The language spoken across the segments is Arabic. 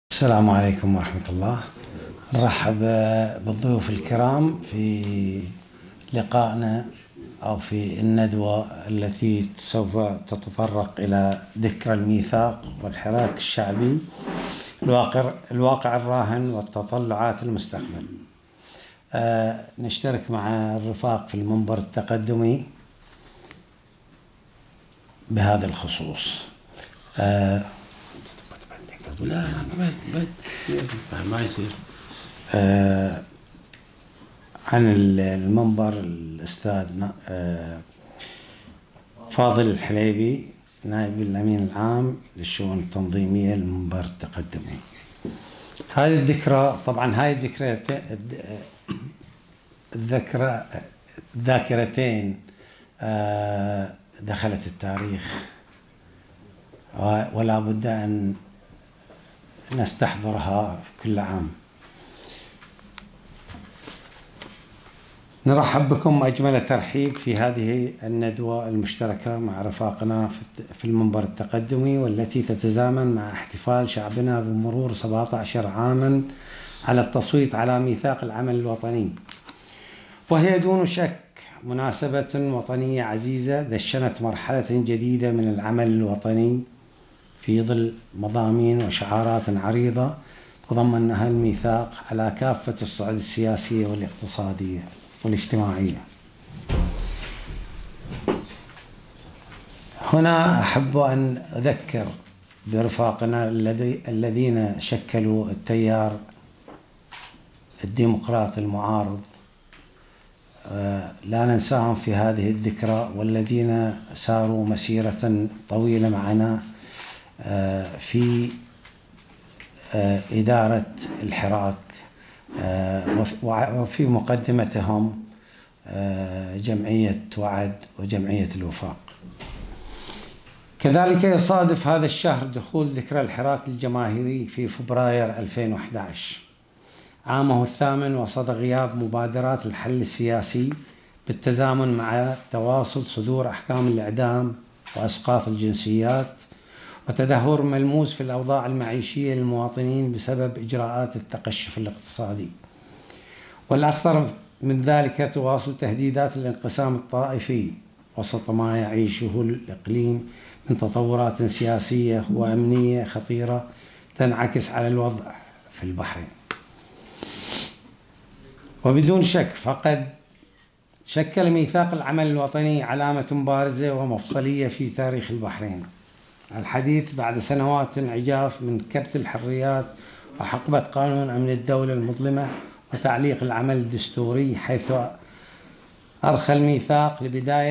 السلام عليكم ورحمة الله. نرحب بالضيوف الكرام في لقائنا أو في الندوة التي سوف تتطرق إلى ذكرى الميثاق والحراك الشعبي، الواقع الراهن والتطلعات المستقبل. نشترك مع الرفاق في المنبر التقدمي بهذا الخصوص. لا ما يصير. عن المنبر الأستاذ فاضل الحليبي، نائب الأمين العام للشؤون التنظيمية للمنبر التقدمي. هذه الذكرى طبعا هاي الذاكرتين دخلت التاريخ، ولا بد أن نستحضرها في كل عام. نرحب بكم أجمل ترحيب في هذه الندوة المشتركة مع رفاقنا في المنبر التقدمي، والتي تتزامن مع احتفال شعبنا بمرور 17 عاما على التصويت على ميثاق العمل الوطني، وهي دون شك مناسبة وطنية عزيزة دشنت مرحلة جديدة من العمل الوطني في ظل مضامين وشعارات عريضة تضمنها الميثاق على كافة الصعد السياسية والاقتصادية والاجتماعية. هنا أحب أن أذكر برفاقنا الذين شكلوا التيار الديمقراطي المعارض، لا ننساهم في هذه الذكرى، والذين ساروا مسيرة طويلة معنا في إدارة الحراك، وفي مقدمتهم جمعية وعد وجمعية الوفاق. كذلك يصادف هذا الشهر دخول ذكرى الحراك الجماهيري في فبراير 2011 عامه الثامن، وسط غياب مبادرات الحل السياسي بالتزامن مع تواصل صدور أحكام الإعدام وإسقاط الجنسيات، وتدهور ملموس في الأوضاع المعيشية للمواطنين بسبب إجراءات التقشف الاقتصادي. والأخطر من ذلك تواصل تهديدات الانقسام الطائفي وسط ما يعيشه الإقليم من تطورات سياسية وأمنية خطيرة تنعكس على الوضع في البحرين. وبدون شك فقد شكل ميثاق العمل الوطني علامة بارزة ومفصلية في تاريخ البحرين الحديث بعد سنوات انعجاف من كبت الحريات وحقبة قانون أمن الدولة المظلمة وتعليق العمل الدستوري، حيث أرخى الميثاق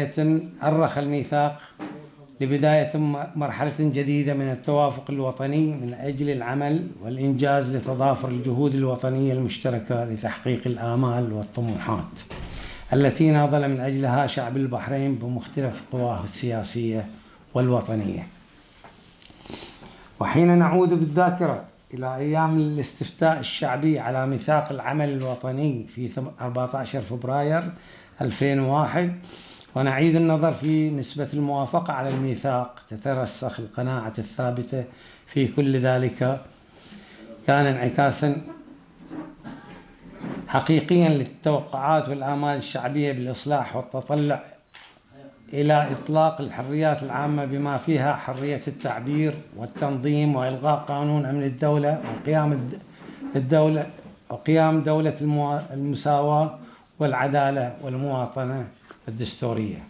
لبداية مرحلة جديدة من التوافق الوطني من أجل العمل والإنجاز لتضافر الجهود الوطنية المشتركة لتحقيق الآمال والطموحات التي ناضل من أجلها شعب البحرين بمختلف قواه السياسية والوطنية. وحين نعود بالذاكرة إلى أيام الاستفتاء الشعبي على ميثاق العمل الوطني في 14 فبراير 2001 ونعيد النظر في نسبة الموافقة على الميثاق، تترسخ القناعة الثابتة في كل ذلك كان انعكاسا حقيقيا للتوقعات والآمال الشعبية بالإصلاح والتطلع إلى إطلاق الحريات العامة بما فيها حرية التعبير والتنظيم، وإلغاء قانون أمن الدولة، وقيام دولة المساواة والعدالة والمواطنة الدستورية.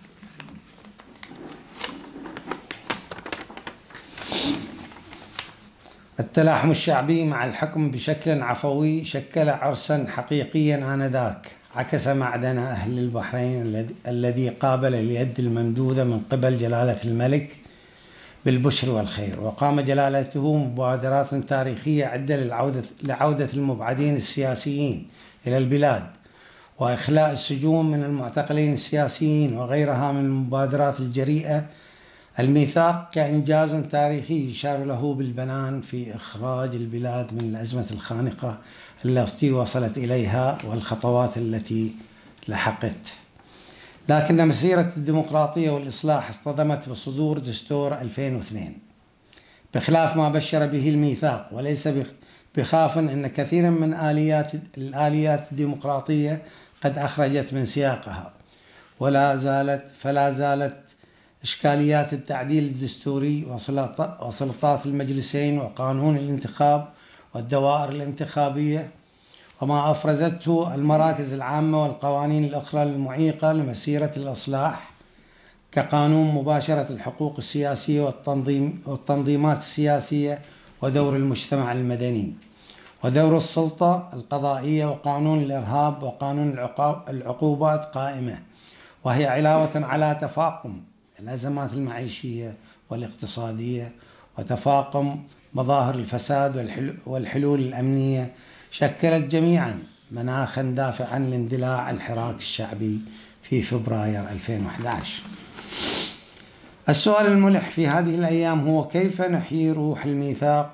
التلاحم الشعبي مع الحكم بشكل عفوي شكل عرسا حقيقيا آنذاك عكس معدن أهل البحرين الذي قابل اليد الممدودة من قبل جلالة الملك بالبشر والخير، وقام جلالته مبادرات تاريخية عدة لعودة المبعدين السياسيين إلى البلاد وإخلاء السجون من المعتقلين السياسيين وغيرها من المبادرات الجريئة. الميثاق كإنجاز تاريخي يشار له بالبنان في إخراج البلاد من الأزمة الخانقة التي وصلت إليها والخطوات التي لحقت. لكن مسيرة الديمقراطية والإصلاح اصطدمت بصدور دستور 2002 بخلاف ما بشر به الميثاق، وليس بخاف أن كثيرا من الآليات الديمقراطية قد أخرجت من سياقها، فلا زالت إشكاليات التعديل الدستوري وسلطات المجلسين وقانون الانتخاب والدوائر الانتخابية وما أفرزته المراكز العامة والقوانين الأخرى المعيقة لمسيرة الإصلاح، كقانون مباشرة الحقوق السياسية والتنظيمات السياسية ودور المجتمع المدني ودور السلطة القضائية وقانون الإرهاب وقانون العقوبات قائمة، وهي علاوة على تفاقم الأزمات المعيشية والاقتصادية وتفاقم مظاهر الفساد والحلول الأمنية، شكلت جميعا مناخا دافعا لاندلاع الحراك الشعبي في فبراير 2011. السؤال الملح في هذه الأيام هو كيف نحيي روح الميثاق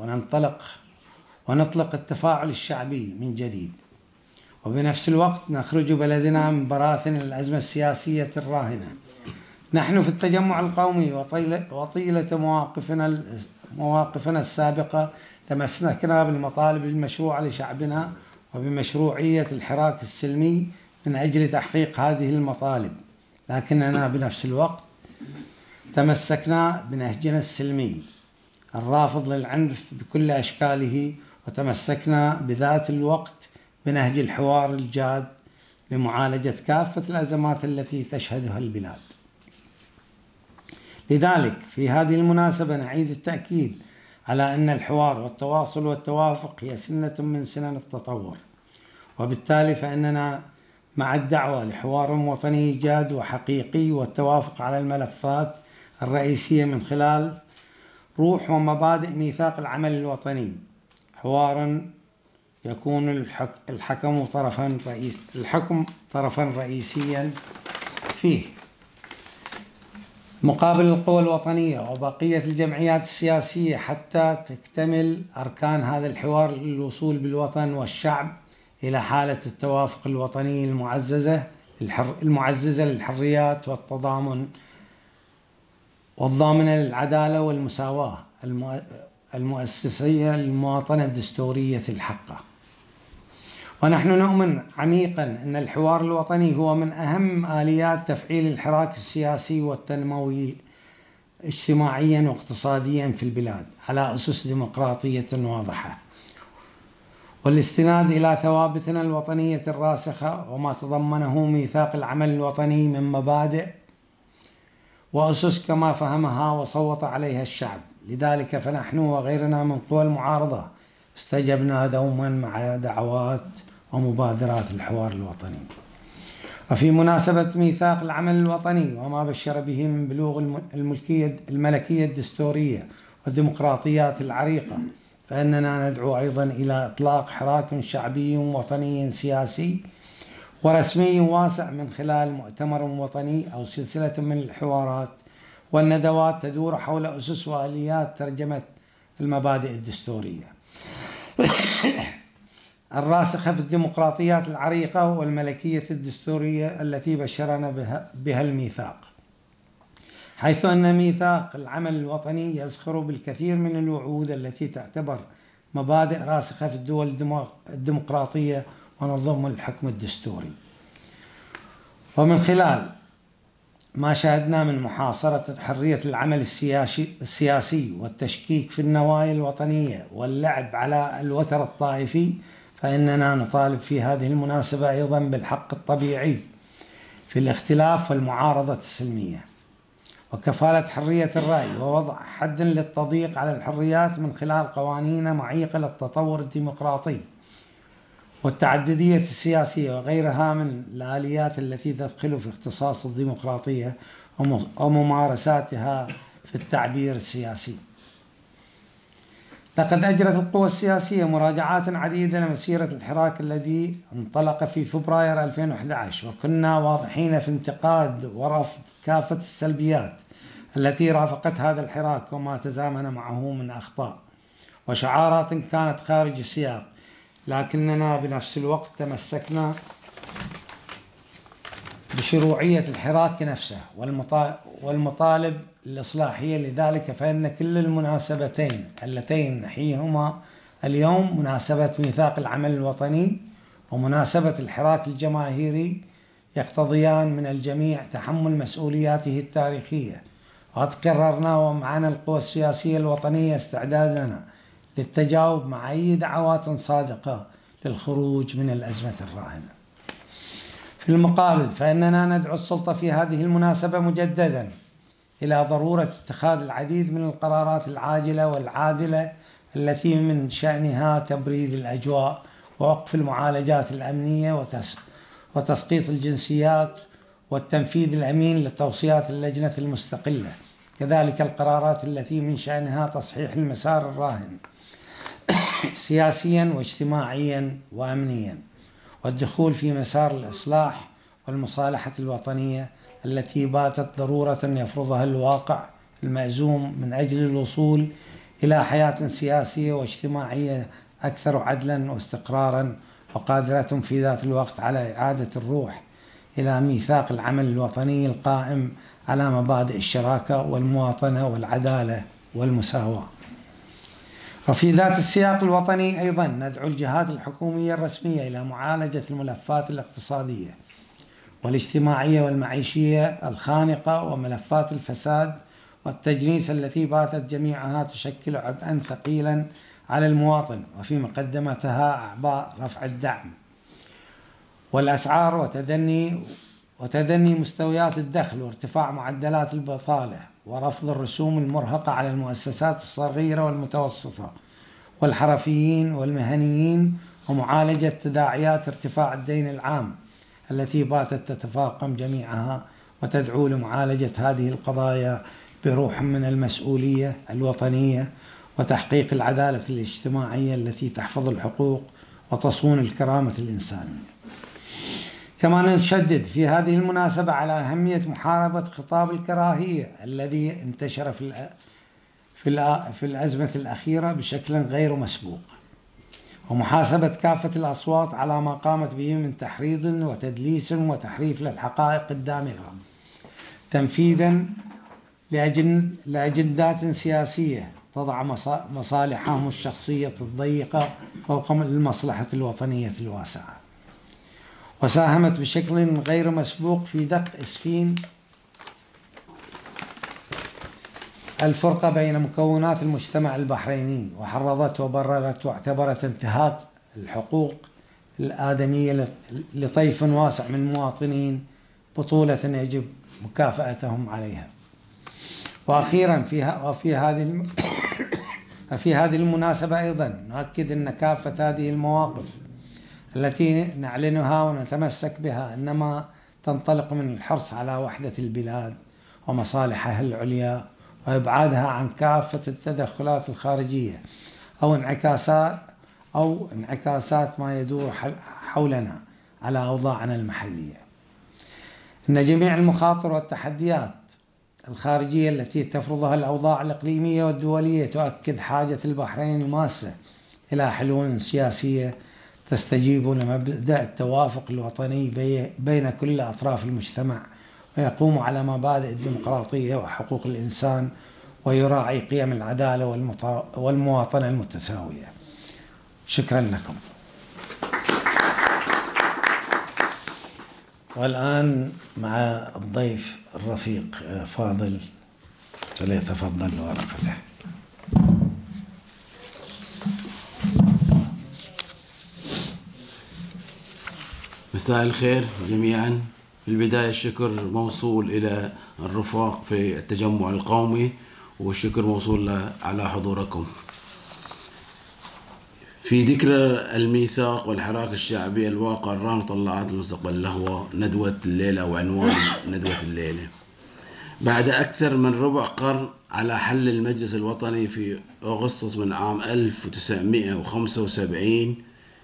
ونطلق التفاعل الشعبي من جديد، وبنفس الوقت نخرج بلدنا من براثن الأزمة السياسية الراهنة. نحن في التجمع القومي وطيلة مواقفنا السابقة تمسكنا بالمطالب المشروعة لشعبنا وبمشروعية الحراك السلمي من أجل تحقيق هذه المطالب، لكننا بنفس الوقت تمسكنا بنهجنا السلمي الرافض للعنف بكل أشكاله، وتمسكنا بذات الوقت بنهج الحوار الجاد لمعالجة كافة الأزمات التي تشهدها البلاد. لذلك في هذه المناسبة نعيد التأكيد على أن الحوار والتواصل والتوافق هي سنة من سنن التطور، وبالتالي فإننا مع الدعوة لحوار وطني جاد وحقيقي والتوافق على الملفات الرئيسية من خلال روح ومبادئ ميثاق العمل الوطني، حوارا يكون الحكم طرفا رئيسيا فيه مقابل القوى الوطنية وبقية الجمعيات السياسية حتى تكتمل أركان هذا الحوار للوصول بالوطن والشعب إلى حالة التوافق الوطني المعززة للحريات والتضامن والضامنة للعدالة والمساواة المؤسسية للمواطنة الدستورية الحقة. ونحن نؤمن عميقا أن الحوار الوطني هو من أهم آليات تفعيل الحراك السياسي والتنموي اجتماعيا واقتصاديا في البلاد على أسس ديمقراطية واضحة، والاستناد إلى ثوابتنا الوطنية الراسخة وما تضمنه ميثاق العمل الوطني من مبادئ وأسس كما فهمها وصوت عليها الشعب. لذلك فنحن وغيرنا من قوى المعارضة استجبنا دوما مع دعوات ومبادرات الحوار الوطني. وفي مناسبة ميثاق العمل الوطني وما بشر به من بلوغ الملكية الدستورية والديمقراطيات العريقة، فإننا ندعو أيضا إلى إطلاق حراك شعبي وطني سياسي ورسمي واسع من خلال مؤتمر وطني أو سلسلة من الحوارات والندوات تدور حول أسس وآليات ترجمة المبادئ الدستورية الراسخة في الديمقراطيات العريقة والملكية الدستورية التي بشرنا بها الميثاق، حيث أن ميثاق العمل الوطني يزخر بالكثير من الوعود التي تعتبر مبادئ راسخة في الدول الديمقراطية ونظم الحكم الدستوري. ومن خلال ما شاهدنا من محاصرة حرية العمل السياسي والتشكيك في النوايا الوطنية واللعب على الوتر الطائفي، فإننا نطالب في هذه المناسبة أيضا بالحق الطبيعي في الاختلاف والمعارضة السلمية وكفالة حرية الرأي ووضع حد للتضييق على الحريات من خلال قوانين معيقة للتطور الديمقراطي والتعددية السياسية وغيرها من الآليات التي تدخل في اختصاص الديمقراطية وممارساتها في التعبير السياسي. لقد أجرت القوى السياسية مراجعات عديدة لمسيرة الحراك الذي انطلق في فبراير 2011، وكنا واضحين في انتقاد ورفض كافة السلبيات التي رافقت هذا الحراك وما تزامن معه من أخطاء وشعارات كانت خارج السياق، لكننا بنفس الوقت تمسكنا بشروعية الحراك نفسه والمطالب الإصلاحية. لذلك فإن كل المناسبتين اللتين نحييهما اليوم، مناسبة ميثاق العمل الوطني ومناسبة الحراك الجماهيري، يقتضيان من الجميع تحمل مسؤولياته التاريخية. وقد قررنا ومعنا القوى السياسية الوطنية استعدادنا للتجاوب مع أي دعوات صادقة للخروج من الأزمة الراهنة. في المقابل فإننا ندعو السلطة في هذه المناسبة مجددا إلى ضرورة اتخاذ العديد من القرارات العاجلة والعادلة التي من شأنها تبريد الأجواء ووقف المعالجات الأمنية وتسقيط الجنسيات والتنفيذ الأمين لتوصيات اللجنة المستقلة. كذلك القرارات التي من شأنها تصحيح المسار الراهن سياسيا واجتماعيا وأمنيا، والدخول في مسار الإصلاح والمصالحة الوطنية التي باتت ضرورة يفرضها الواقع المأزوم من أجل الوصول إلى حياة سياسية واجتماعية أكثر عدلا واستقرارا، وقادرة في ذات الوقت على إعادة الروح إلى ميثاق العمل الوطني القائم على مبادئ الشراكة والمواطنة والعدالة والمساواة. وفي ذات السياق الوطني أيضا ندعو الجهات الحكومية الرسمية إلى معالجة الملفات الاقتصادية والاجتماعية والمعيشية الخانقة وملفات الفساد والتجنيس التي باتت جميعها تشكل عبئا ثقيلا على المواطن، وفي مقدمتها أعباء رفع الدعم والأسعار وتدني مستويات الدخل وارتفاع معدلات البطالة ورفض الرسوم المرهقة على المؤسسات الصغيرة والمتوسطة والحرفيين والمهنيين، ومعالجة تداعيات ارتفاع الدين العام التي باتت تتفاقم جميعها، وتدعو لمعالجة هذه القضايا بروح من المسؤولية الوطنية وتحقيق العدالة الاجتماعية التي تحفظ الحقوق وتصون الكرامة الإنسانية. كما نشدد في هذه المناسبة على أهمية محاربة خطاب الكراهية الذي انتشر في الأزمة الأخيرة بشكل غير مسبوق، ومحاسبة كافة الأصوات على ما قامت به من تحريض وتدليس وتحريف للحقائق الدامغة، تنفيذا لأجندات سياسية تضع مصالحهم الشخصية الضيقة فوق المصلحة الوطنية الواسعة. وساهمت بشكل غير مسبوق في دق إسفين الفرقة بين مكونات المجتمع البحريني، وحرضت وبررت واعتبرت انتهاك الحقوق الآدمية لطيف واسع من المواطنين بطولة يجب مكافأتهم عليها. وأخيرا في هذه المناسبة أيضا نؤكد أن كافة هذه المواقف التي نعلنها ونتمسك بها إنما تنطلق من الحرص على وحدة البلاد ومصالحها العليا، وإبعادها عن كافة التدخلات الخارجية أو انعكاسات ما يدور حولنا على أوضاعنا المحلية. إن جميع المخاطر والتحديات الخارجية التي تفرضها الأوضاع الإقليمية والدولية تؤكد حاجة البحرين الماسة إلى حلول سياسية تستجيب لمبدأ التوافق الوطني بين كل أطراف المجتمع، ويقوم على مبادئ الديمقراطية وحقوق الإنسان، ويراعي قيم العدالة والمواطنة المتساوية. شكرا لكم. والآن مع الضيف الرفيق فاضل، فليتفضل ورقته. مساء الخير جميعا. في البداية الشكر موصول إلى الرفاق في التجمع القومي، والشكر موصول على حضوركم. في ذكرى الميثاق والحراك الشعبي الواقع الراهن طلعات المستقبل لهو ندوة الليلة أو عنوان ندوة الليلة. بعد أكثر من ربع قرن على حل المجلس الوطني في أغسطس من عام 1975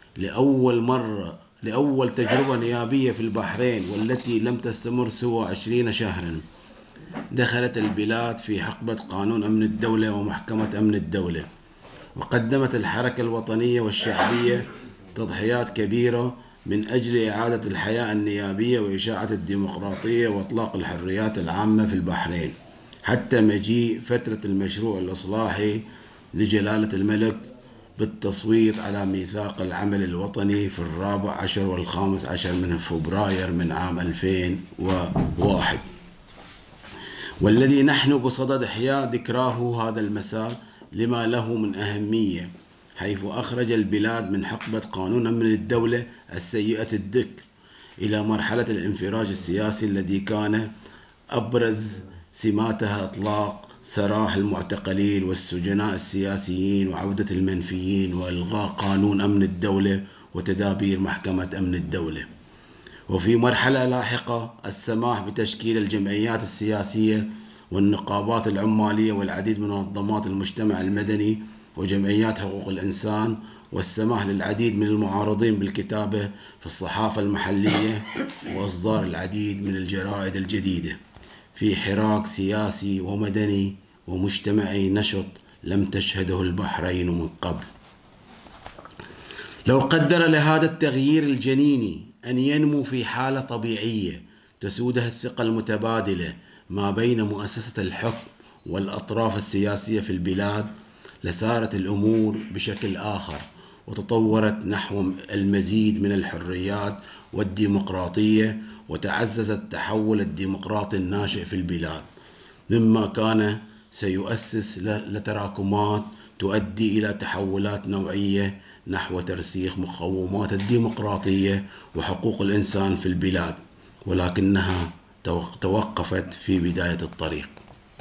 لأول تجربة نيابية في البحرين، والتي لم تستمر سوى 20 شهرا، دخلت البلاد في حقبة قانون أمن الدولة ومحكمة أمن الدولة، وقدمت الحركة الوطنية والشعبية تضحيات كبيرة من أجل إعادة الحياة النيابية وإشاعة الديمقراطية وإطلاق الحريات العامة في البحرين. حتى مجيء فترة المشروع الإصلاحي لجلالة الملك بالتصويت على ميثاق العمل الوطني في 14 و15 من فبراير من عام 2001، والذي نحن بصدد إحياء ذكراه هذا المساء لما له من أهمية، حيث أخرج البلاد من حقبة قانون أمن الدولة السيئة الذكر إلى مرحلة الانفراج السياسي الذي كان أبرز سماتها إطلاق سراح المعتقلين والسجناء السياسيين وعودة المنفيين وإلغاء قانون أمن الدولة وتدابير محكمة أمن الدولة. وفي مرحلة لاحقة السماح بتشكيل الجمعيات السياسية والنقابات العمالية والعديد من منظمات المجتمع المدني وجمعيات حقوق الإنسان، والسماح للعديد من المعارضين بالكتابة في الصحافة المحلية وإصدار العديد من الجرائد الجديدة في حراك سياسي ومدني ومجتمعي نشط لم تشهده البحرين من قبل. لو قدر لهذا التغيير الجنيني أن ينمو في حالة طبيعية تسودها الثقة المتبادلة ما بين مؤسسة الحكم والأطراف السياسية في البلاد، لسارت الأمور بشكل آخر وتطورت نحو المزيد من الحريات والديمقراطية، وتعزز التحول الديمقراطي الناشئ في البلاد، مما كان سيؤسس لتراكمات تؤدي إلى تحولات نوعية نحو ترسيخ مقومات الديمقراطية وحقوق الإنسان في البلاد، ولكنها توقفت في بداية الطريق.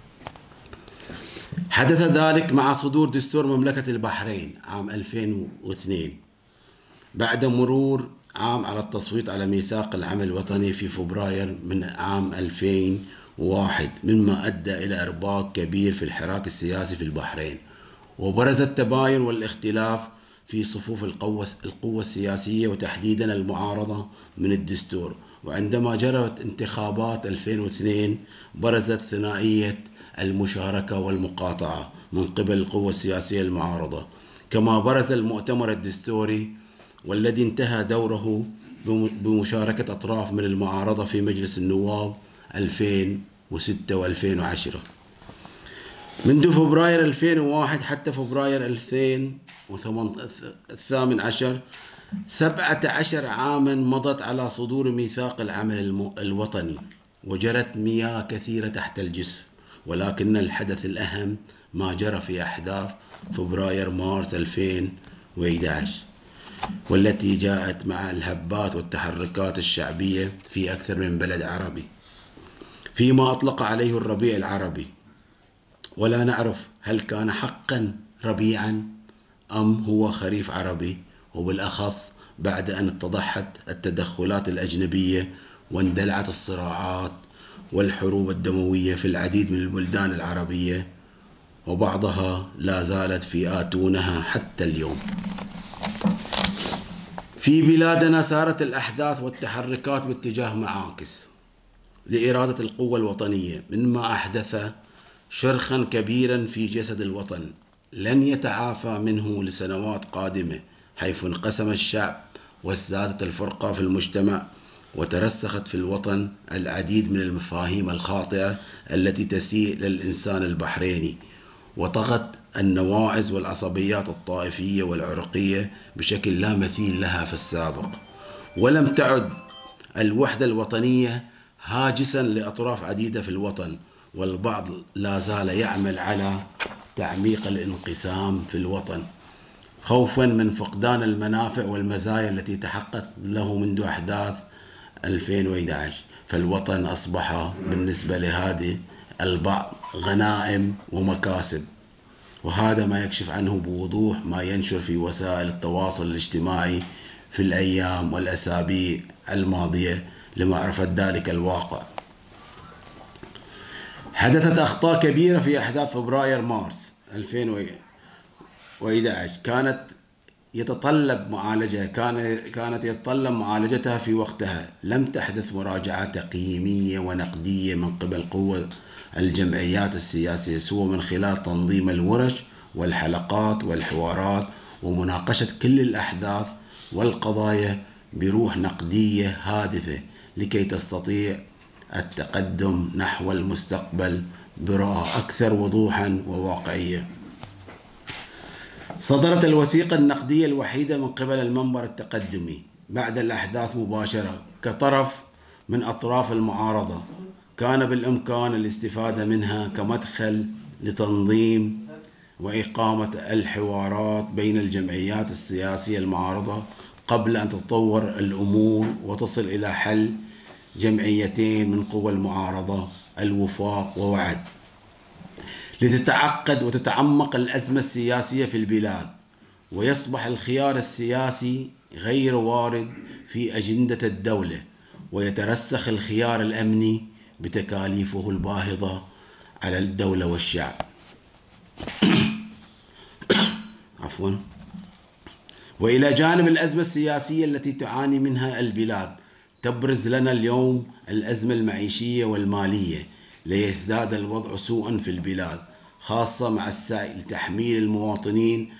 حدث ذلك مع صدور دستور مملكة البحرين عام 2002 بعد مرور عام على التصويت على ميثاق العمل الوطني في فبراير من عام 2001، مما أدى إلى إرباك كبير في الحراك السياسي في البحرين، وبرز التباين والاختلاف في صفوف القوة السياسية وتحديدا المعارضة من الدستور. وعندما جرت انتخابات 2002 برزت ثنائية المشاركة والمقاطعة من قبل القوة السياسية المعارضة، كما برز المؤتمر الدستوري والذي انتهى دوره بمشاركة أطراف من المعارضة في مجلس النواب 2006 و2010. منذ فبراير 2001 حتى فبراير 2018 17 عاما مضت على صدور ميثاق العمل الوطني، وجرت مياه كثيرة تحت الجسر، ولكن الحدث الأهم ما جرى في أحداث فبراير مارس 2011، والتي جاءت مع الهبات والتحركات الشعبية في أكثر من بلد عربي، فيما أطلق عليه الربيع العربي، ولا نعرف هل كان حقا ربيعا أم هو خريف عربي، وبالأخص بعد أن اتضحت التدخلات الأجنبية واندلعت الصراعات والحروب الدموية في العديد من البلدان العربية، وبعضها لا زالت في آتونها حتى اليوم. في بلادنا سارت الأحداث والتحركات باتجاه معاكس لإرادة القوة الوطنية، مما أحدث شرخا كبيرا في جسد الوطن لن يتعافى منه لسنوات قادمة، حيث انقسم الشعب وازدادت الفرقة في المجتمع، وترسخت في الوطن العديد من المفاهيم الخاطئة التي تسيء للإنسان البحريني، وطغت النواعز والعصبيات الطائفية والعرقية بشكل لا مثيل لها في السابق، ولم تعد الوحدة الوطنية هاجسا لأطراف عديدة في الوطن، والبعض لا زال يعمل على تعميق الانقسام في الوطن خوفا من فقدان المنافع والمزايا التي تحققت له منذ أحداث 2011. فالوطن أصبح بالنسبة لهذه البعض غنائم ومكاسب، وهذا ما يكشف عنه بوضوح ما ينشر في وسائل التواصل الاجتماعي في الأيام والأسابيع الماضية لمعرفة ذلك الواقع. حدثت أخطاء كبيرة في أحداث فبراير مارس 2011 كانت يتطلب معالجتها في وقتها. لم تحدث مراجعة تقييمية ونقدية من قبل قوة الجمعيات السياسية سوى من خلال تنظيم الورش والحلقات والحوارات ومناقشة كل الأحداث والقضايا بروح نقدية هادفة لكي تستطيع التقدم نحو المستقبل برؤى أكثر وضوحا وواقعية. صدرت الوثيقة النقدية الوحيدة من قبل المنبر التقدمي بعد الأحداث مباشرة كطرف من أطراف المعارضة، كان بالإمكان الاستفادة منها كمدخل لتنظيم وإقامة الحوارات بين الجمعيات السياسية المعارضة قبل أن تتطور الأمور وتصل إلى حل جمعيتين من قوى المعارضة، الوفاق ووعد، لتتعقد وتتعمق الأزمة السياسية في البلاد، ويصبح الخيار السياسي غير وارد في أجندة الدولة، ويترسخ الخيار الأمني بتكاليفه الباهظة على الدولة والشعب. عفوا. وإلى جانب الأزمة السياسية التي تعاني منها البلاد، تبرز لنا اليوم الأزمة المعيشية والمالية، ليزداد الوضع سوءا في البلاد، خاصة مع السعي لتحميل المواطنين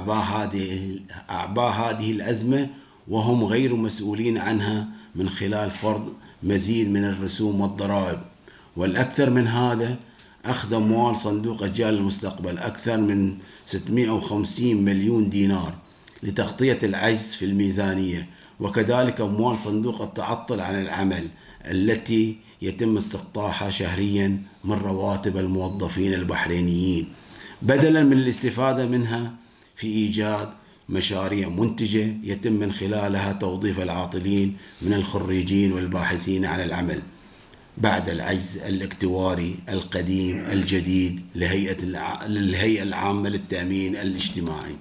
أعباء هذه الأزمة وهم غير مسؤولين عنها من خلال فرض مزيد من الرسوم والضرائب. والأكثر من هذا، أخذ أموال صندوق أجيال المستقبل أكثر من 650 مليون دينار لتغطية العجز في الميزانية، وكذلك أموال صندوق التعطل عن العمل التي يتم استقطاعها شهريا من رواتب الموظفين البحرينيين، بدلا من الاستفادة منها في إيجاد مشاريع منتجة يتم من خلالها توظيف العاطلين من الخريجين والباحثين عن العمل بعد العجز الاكتواري القديم الجديد للهيئة العامة للتأمين الاجتماعي.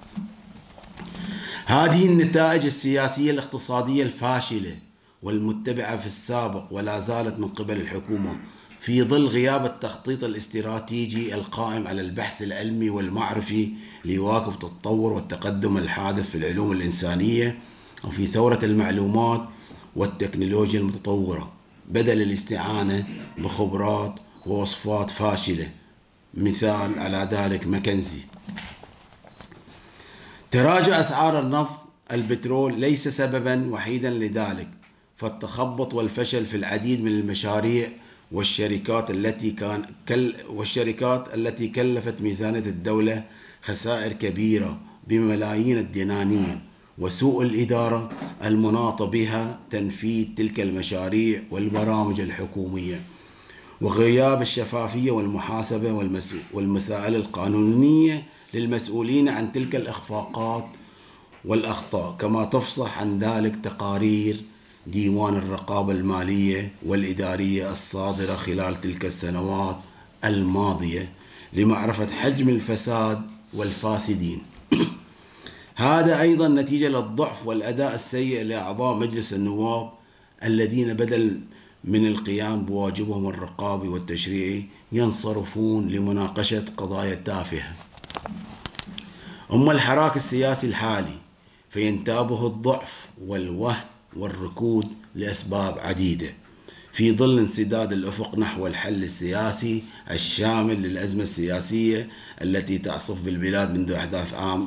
هذه النتائج السياسية الاقتصادية الفاشلة والمتبعة في السابق ولا زالت من قبل الحكومة في ظل غياب التخطيط الاستراتيجي القائم على البحث العلمي والمعرفي ليواكب التطور والتقدم الحادث في العلوم الإنسانية وفي ثورة المعلومات والتكنولوجيا المتطورة، بدل الاستعانة بخبرات ووصفات فاشلة. مثال على ذلك ماكنزي. تراجع أسعار النفط البترول ليس سببا وحيدا لذلك، فالتخبط والفشل في العديد من المشاريع والشركات التي كلفت ميزانية الدولة خسائر كبيرة بملايين الدنانير، وسوء الإدارة المناطة بها تنفيذ تلك المشاريع والبرامج الحكومية، وغياب الشفافية والمحاسبة والمسائل القانونية للمسؤولين عن تلك الإخفاقات والأخطاء، كما تفصح عن ذلك تقارير ديوان الرقابة المالية والإدارية الصادرة خلال تلك السنوات الماضية لمعرفة حجم الفساد والفاسدين. هذا أيضا نتيجة للضعف والأداء السيء لأعضاء مجلس النواب الذين بدل من القيام بواجبهم الرقابي والتشريعي ينصرفون لمناقشة قضايا تافهة. أما الحراك السياسي الحالي فينتابه الضعف والوهن والركود لأسباب عديدة في ظل انسداد الأفق نحو الحل السياسي الشامل للأزمة السياسية التي تعصف بالبلاد منذ أحداث عام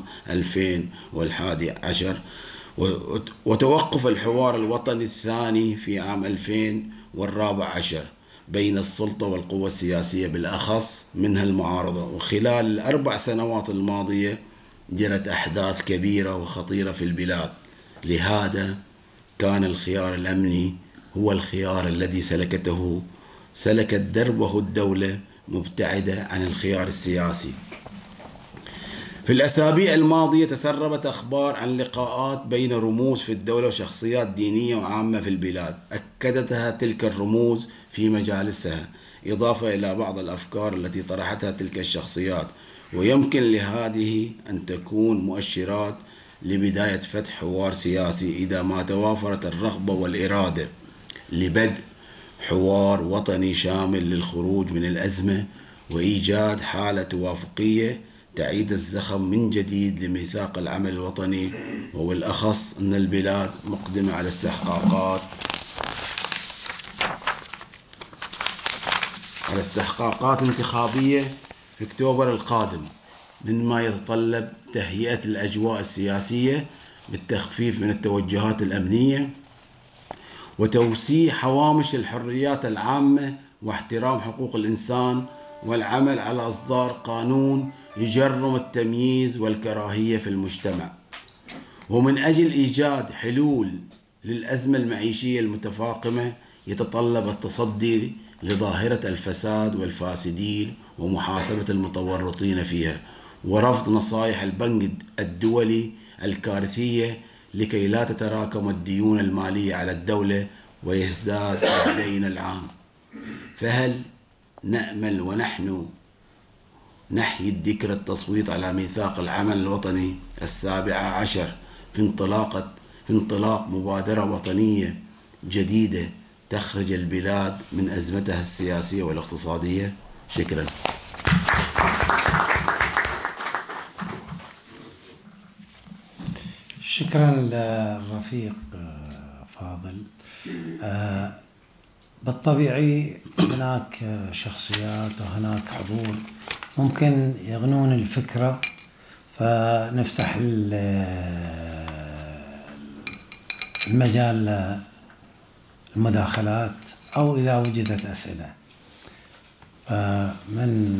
2011 وتوقف الحوار الوطني الثاني في عام 2014 بين السلطة والقوى السياسية بالأخص منها المعارضة. وخلال ال4 سنوات الماضية جرت أحداث كبيرة وخطيرة في البلاد، لهذا كان الخيار الأمني هو الخيار الذي سلكت دربه الدولة مبتعدة عن الخيار السياسي. في الأسابيع الماضية تسربت أخبار عن لقاءات بين رموز في الدولة وشخصيات دينية وعامة في البلاد أكدتها تلك الرموز في مجالسها، إضافة إلى بعض الأفكار التي طرحتها تلك الشخصيات، ويمكن لهذه أن تكون مؤشرات لبداية فتح حوار سياسي إذا ما توافرت الرغبة والإرادة لبدء حوار وطني شامل للخروج من الأزمة وإيجاد حالة توافقية تعيد الزخم من جديد لميثاق العمل الوطني، وبالأخص أن البلاد مقدمة على استحقاقات انتخابية في أكتوبر القادم، مما يتطلب تهيئة الأجواء السياسية بالتخفيف من التوجهات الأمنية وتوسيع هوامش الحريات العامة واحترام حقوق الإنسان والعمل على إصدار قانون يجرم التمييز والكراهية في المجتمع. ومن أجل إيجاد حلول للأزمة المعيشية المتفاقمة يتطلب التصدي لظاهرة الفساد والفاسدين ومحاسبة المتورطين فيها، ورفض نصائح البنك الدولي الكارثية لكي لا تتراكم الديون المالية على الدولة ويزداد الدين العام. فهل نأمل ونحن نحيي ذكرى التصويت على ميثاق العمل الوطني 17 في انطلاق مبادرة وطنية جديدة تخرج البلاد من أزمتها السياسية والاقتصادية؟ شكرا. شكرا للرفيق فاضل. بالطبيعي هناك شخصيات وهناك حضور ممكن يغنون الفكرة، فنفتح المجال للمداخلات أو إذا وجدت أسئلة. فمن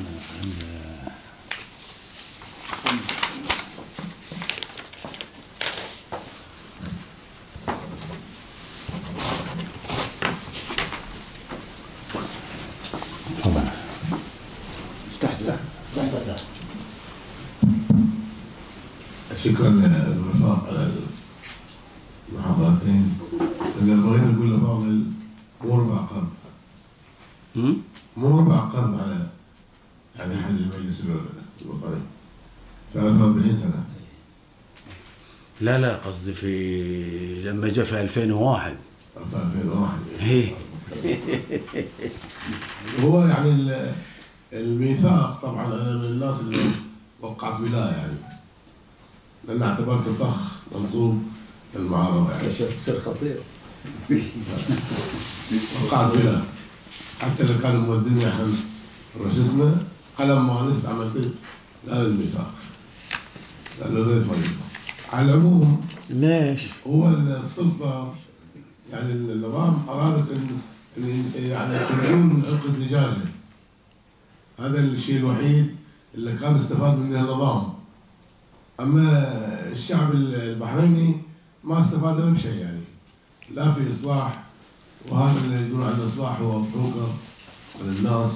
شكرا للرفاق على المحاضرتين. انا بغيت نقول لفاضل مو ربع قرن، مو ربع قرن على يعني حل المجلس الوطني 43 سنه. لا قصدي في لما جاء في 2001. في 2001 هي هو يعني الميثاق طبعا انا من الناس اللي وقعت بلا يعني، لأن اعتبرته فخ منصوب للمعارضة يعني. كشفت سر خطير. وقعت بلا، حتى اللي كانوا موديني احنا شو اسمه قلم مهندس عملت لازم الميثاق، لأنه زي ما على العموم. ليش؟ هو السلطة يعني النظام أرادت إن يعني يخرجون من عنق الزجاجة. هذا الشيء الوحيد اللي كان استفاد منه النظام. أما الشعب البحريني ما استفاد من شيء يعني، لا في إصلاح، وهذا اللي يقول عن الإصلاح هو بروكر من الناس.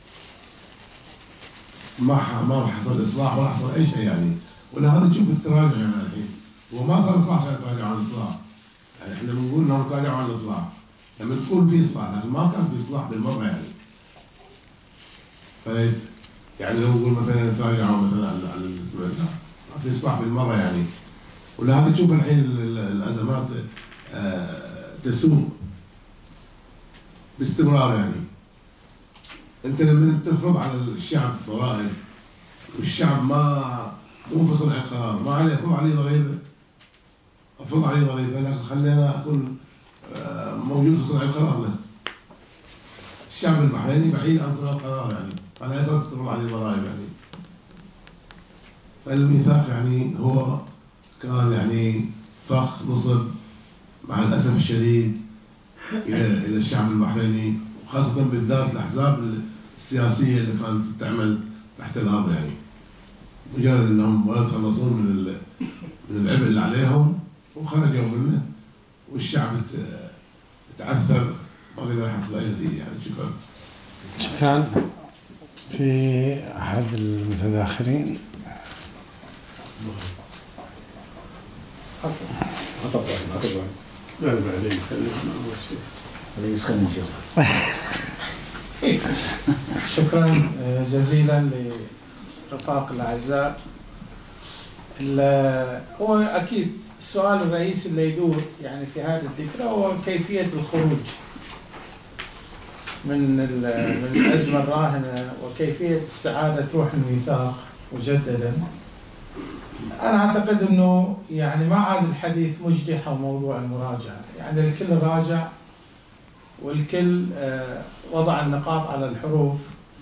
ما حصل إصلاح ولا حصل أي شيء يعني، ولهذا تشوف التراجع يعني الحين، وما صار إصلاح عشان يتراجعوا عن الإصلاح. يعني إحنا بنقول إنهم تراجعوا عن الإصلاح، لما تقول في إصلاح لكن ما كان في إصلاح بالمرة يعني. يعني لو نقول مثلا تراجعوا مثلا عن ما في إصلاح بالمرة يعني. ولهذا تشوف الحين الأزمات تسوء باستمرار يعني. أنت لما تفرض على الشعب ضرائب والشعب مو في صنع القرار، ما عليه أفرض عليه ضريبة، لكن خلينا أكون موجود في صنع القرار له. الشعب البحريني بعيد عن صنع القرار يعني، على أساس تفرض عليه ضرائب يعني. فالميثاق يعني هو كان يعني فخ نصب مع الأسف الشديد إلى الشعب البحريني، وخاصة بالذات الأحزاب السياسية اللي كانت تعمل تحت الأرض يعني. مجرد أنهم ما يتخلصون من العبء اللي عليهم وخرجوا منه، والشعب تعثر ما قدر يحصل أي نتيجة يعني. شكرا. في أحد المتداخلين؟ لا بعدين خليه يسخن الجو. شكرا جزيلا لرفاق الأعزاء. هو أكيد السؤال الرئيسي اللي يدور يعني في هذه الذكرى هو كيفية الخروج من الأزمة الراهنة وكيفية استعادة روح الميثاق مجددا. أنا أعتقد أنه يعني ما عاد الحديث مجدي حول موضوع المراجعة، يعني الكل راجع والكل وضع النقاط على الحروف،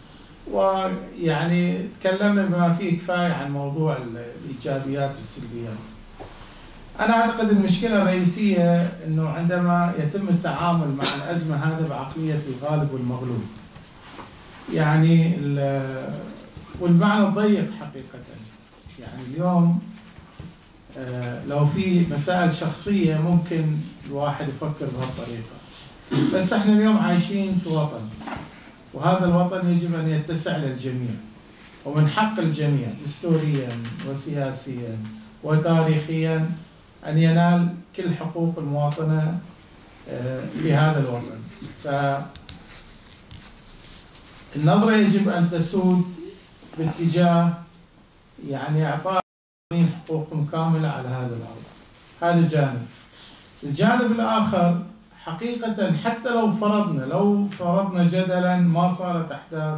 ويعني تكلمنا بما فيه كفاية عن موضوع الإيجابيات والسلبيات. أنا أعتقد المشكلة الرئيسية أنه عندما يتم التعامل مع الأزمة هذا بعقلية الغالب والمغلوب، يعني والمعنى الضيق حقيقة. يعني اليوم لو في مسائل شخصية ممكن الواحد يفكر بهالطريقة، بس احنا اليوم عايشين في وطن، وهذا الوطن يجب أن يتسع للجميع، ومن حق الجميع دستوريا وسياسيا وتاريخيا أن ينال كل حقوق المواطنة في هذا الوطن. فالنظرة يجب أن تسود باتجاه يعني إعطاء حقوقهم كاملة على هذا الأرض. هذا جانب. الجانب الآخر حقيقة حتى لو فرضنا جدلا ما صارت أحداث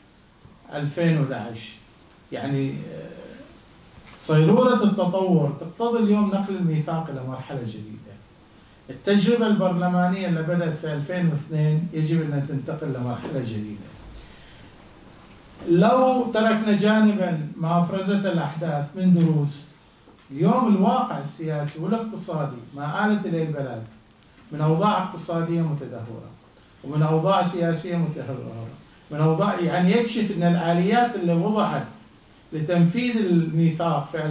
2011، يعني صيرورة التطور تقتضي اليوم نقل الميثاق إلى مرحلة جديدة. التجربة البرلمانية اللي بدأت في 2002 يجب أن تنتقل لمرحلة جديدة. لو تركنا جانبا ما أفرزته الأحداث من دروس، اليوم الواقع السياسي والاقتصادي ما آلت إليه البلد من أوضاع اقتصادية متدهورة ومن أوضاع سياسية متدهورة، من أوضاع يعني يكشف أن الآليات اللي وضعت لتنفيذ الميثاق في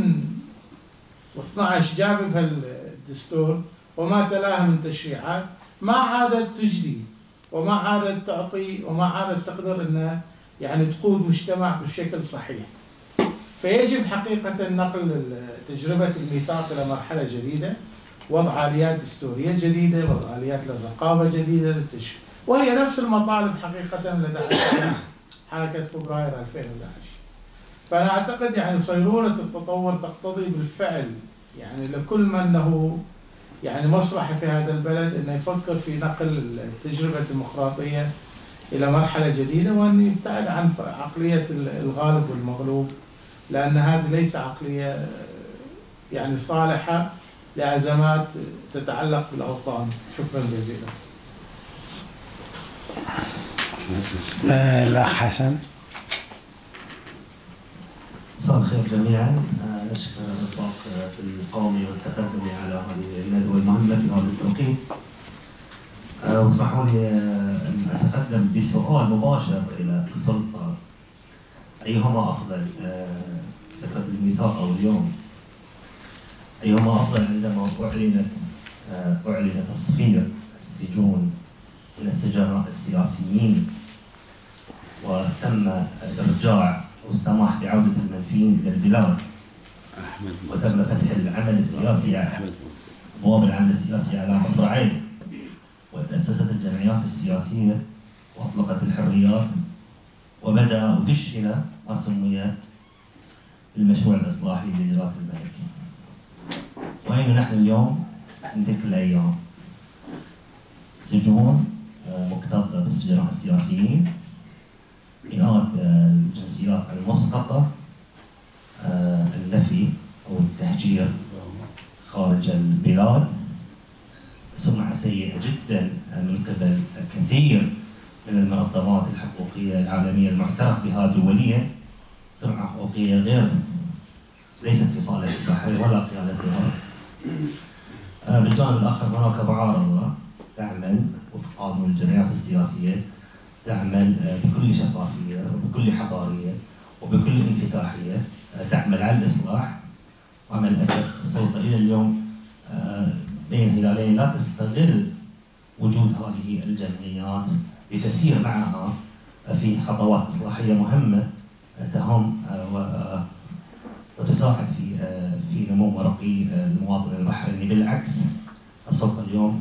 2012 جاب بها الدستور وما تلاه من تشريعات ما عادت تجدي وما عادت تعطي وما عادت تقدر أن يعني تقود مجتمع بشكل صحيح. فيجب حقيقة نقل تجربة الميثاق إلى مرحلة جديدة، وضع آليات دستورية جديدة، وضع آليات للرقابة جديدة للتشريع، وهي نفس المطالب حقيقة التي حركة فبراير 2011. فأنا أعتقد يعني صيرورة التطور تقتضي بالفعل يعني لكل من له يعني مصلحة في هذا البلد أنه يفكر في نقل التجربة الديمقراطية إلى مرحلة جديدة، وأن يبتعد عن عقلية الغالب والمغلوب، لأن هذه ليس عقلية يعني صالحة لأزمات تتعلق بالأوطان. شكرا جزيلا. الأخ حسن. مساء الخير جميعا. أشكر الإطلاق القومي والتقدمي على هذه الندوة المهمة في هذا التوقيت. واسمحوا لي أن أتقدم بسؤال مباشر إلى السلطة: أيهما أفضل، فترة الميثاق أو اليوم؟ أيهما أفضل عندما أعلن تصفير السجون من السجناء السياسيين وتم إرجاع والسماح بعودة المنفيين إلى البلاد، وتم فتح العمل السياسي أبواب العمل السياسي على مصراعيه، وتأسست الجمعيات السياسية وأطلقت الحريات، وبدأ ودشن ما سمي المشروع الإصلاحي لجلالة الملك. وأين نحن اليوم من تلك الأيام؟ سجون مكتظة بالسجناء السياسيين، مئات الجنسيات المسقطة، النفي أو التهجير خارج البلاد، سمعة سيئة جدا من قبل الكثير من المنظمات الحقوقية العالمية المعترف بها دوليا، سمعة حقوقية غير ليست في صالح البحرين ولا قيادتها. بالجانب الآخر هناك معارضة تعمل وفق قانون الجمعيات السياسية، تعمل بكل شفافية وبكل حضارية وبكل انفتاحية، تعمل على الإصلاح. ومع الأسف السلطة إلى اليوم بين هلالين لا تستغل وجود هذه الجمعيات لتسير معها في خطوات إصلاحية مهمة تهم وتساعد في نمو ورقي المواطن البحريني. بالعكس، السلطة اليوم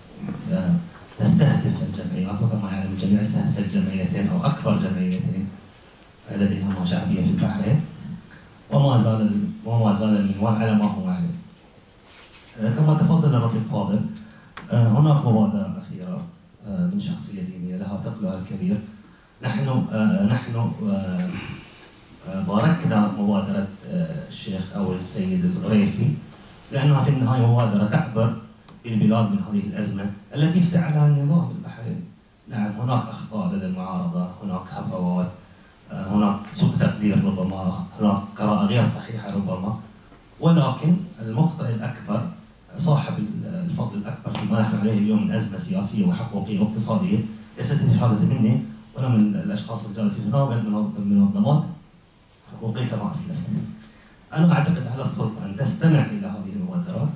تستهدف الجمعيات، وكما يعلم الجميع استهدفت جمعيتين أو أكبر جمعيتين لديهما شعبية في البحرين، وما زال المنوال على ما هو عليه. كما تفضل الرفيق فاضل، هناك مبادرة أخيرة من شخصية دينية لها ثقلها الكبير. نحن باركنا مبادرة الشيخ أو السيد الغريفي، لأنها في النهاية مبادرة تعبر بالبلاد من هذه الأزمة التي افتعلها النظام البحريني. نعم، هناك أخطاء لدى المعارضة، هناك هفوات، هناك سوء تقدير ربما، هناك قراءة غير صحيحة ربما، ولكن المخطئ الأكبر صاحب الفضل الأكبر فيما نحن عليه اليوم من أزمة سياسية وحقوقية واقتصادية ليست الإشادة مني، وأنا من الأشخاص الجالسين هنا من منظمات حقوقية كما أسلفت. أنا أعتقد على السلطة أن تستمع إلى هذه المبادرات،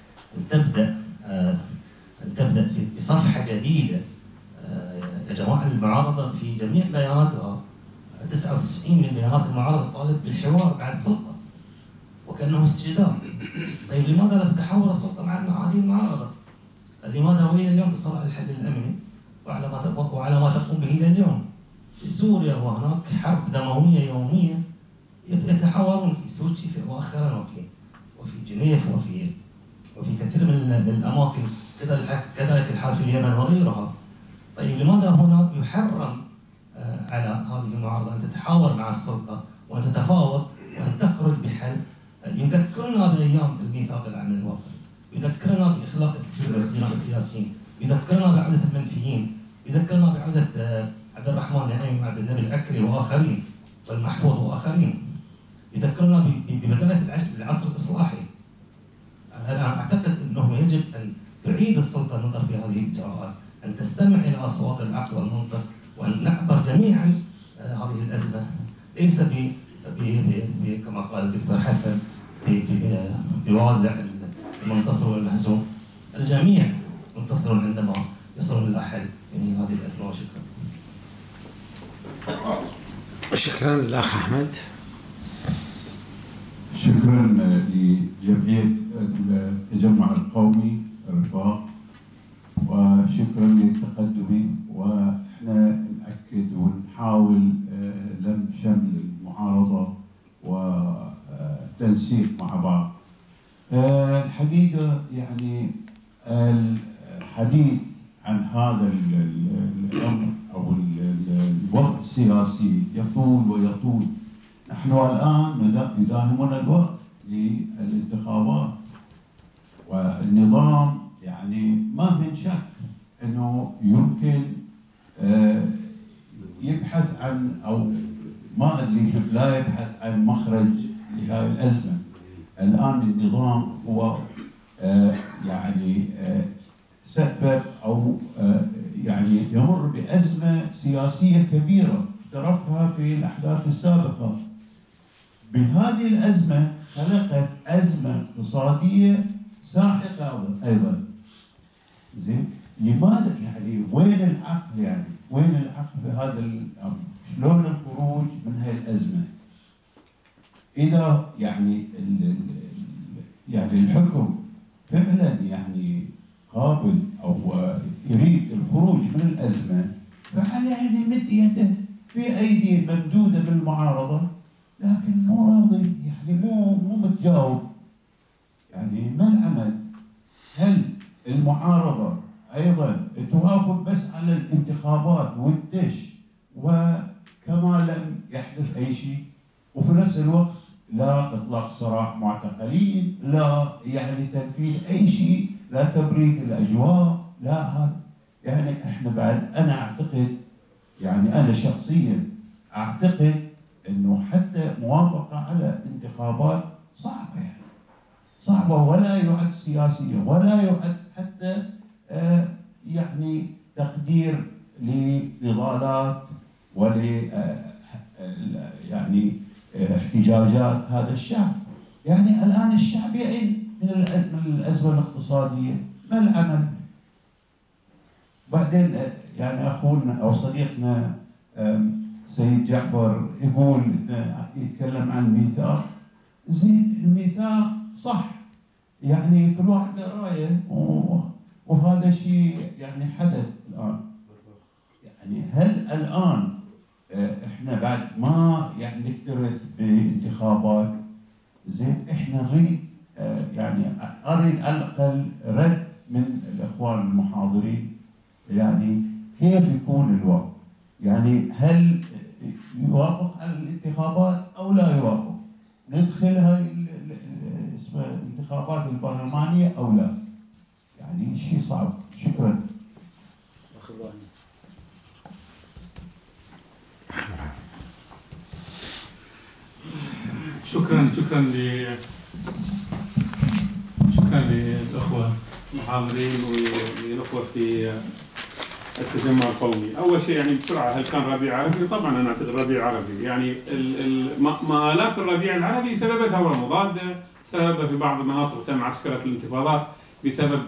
أن تبدأ بصفحة جديدة. يا جماعة المعارضة في جميع بياناتها 99 من بيانات المعارضة طالب بالحوار مع السلطة وكأنه استجدام. طيب لماذا لا تتحاور السلطة مع هذه المعارضة؟ لماذا وإلى اليوم تصر على الحل الأمني وعلى ما تقوم به إلى اليوم؟ في سوريا وهناك حرب دموية يومية يتحاورون في سوتشي مؤخرا وفي جنيف وفي كثير من الأماكن، كذلك الحال في اليمن وغيرها. طيب لماذا هنا يحرم على هذه المعارضة أن تتحاور مع السلطة وأن تتفاوض وأن تخرج بحل يذكرنا بأيام الميثاق العام الوطني، يذكرنا بإخلاء السياسيين، يذكرنا بعودة المنفيين، يذكرنا بعودة عبد الرحمن نعيم وعبد النبي العكري وآخرين والمحفوظ وآخرين، يذكرنا ببداية العصر الإصلاحي. أنا أعتقد أنه يجب أن تعيد السلطة النظر في هذه الإجراءات، أن تستمع إلى أصوات العقل والمنطق، وأن نعبر جميعا هذه الأزمة ليس كما قال الدكتور حسن بوازع المنتصر والمهزوم. الجميع منتصرون عندما يصلون إلى حل يعني هذه الأزمة. وشكرا. شكرا الأخ أحمد. شكرا لجمعية التجمع القومي الرفاق، وشكرا للتقدم. واحنا نأكد ونحاول لم شمل المعارضة وتنسيق مع بعض. الحقيقة يعني الحديث عن هذا الأمر أو الوضع السياسي يطول ويطول. نحن الآن يداهمنا الوقت للانتخابات، والنظام يعني ما من شك أنه يمكن يبحث عن، أو ما أدري، لا يبحث عن مخرج لهذه الأزمة. الآن النظام هو يعني سبب أو يعني يمر بأزمة سياسية كبيرة اعترفها في الأحداث السابقة. بهذه الأزمة خلقت أزمة اقتصادية ساحقة أيضا. زين، لماذا يعني وين العقل؟ يعني وين العقل في هذا الأمر؟ شلون الخروج من هذه الأزمة؟ إذا يعني يعني الحكم فعلا يعني قابل أو يريد الخروج من الأزمة، فعليه أن يمد يده في أيدي ممدودة بالمعارضة، لكن مو راضي، يعني مو متجاوب. يعني ما العمل؟ هل المعارضة أيضا توافق بس على الانتخابات والدش وكما لم يحدث أي شيء، وفي نفس الوقت لا إطلاق سراح معتقلين، لا يعني تنفيذ أي شيء، لا تبريد الأجواء، لا هذا. يعني إحنا بعد، أنا أعتقد، يعني أنا شخصيا أعتقد إنه حتى موافقة على انتخابات صعبة، يعني صعبة، ولا يعد سياسية، ولا يعد حتى يعني تقدير لنضالات ول يعني احتجاجات هذا الشعب. يعني الآن الشعب يئن من الأزمة الاقتصادية، ما العمل؟ بعدين يعني أخونا أو صديقنا سيد جعفر يقول، يتكلم عن الميثاق. زين، الميثاق صح، يعني كل واحد له رايه، وهذا شيء يعني حدث الآن. يعني هل الآن احنا بعد ما يعني نكترث بانتخابات، زين احنا نريد يعني اريد على الاقل رد من الاخوان المحاضرين، يعني كيف يكون الوضع؟ يعني هل يوافق على الانتخابات او لا يوافق؟ ندخل هاي اسمها الانتخابات البرلمانيه او لا؟ يعني شيء صعب. شكرا. شكرا للاخوه المحاضرين والاخوه في التجمع القومي. أول شيء يعني بسرعة، هل كان ربيع عربي؟ طبعا أنا أعتقد ربيع عربي. يعني مآلات الربيع العربي سببها ثورة مضادة، سببها في بعض المناطق تم عسكرة الانتفاضات بسبب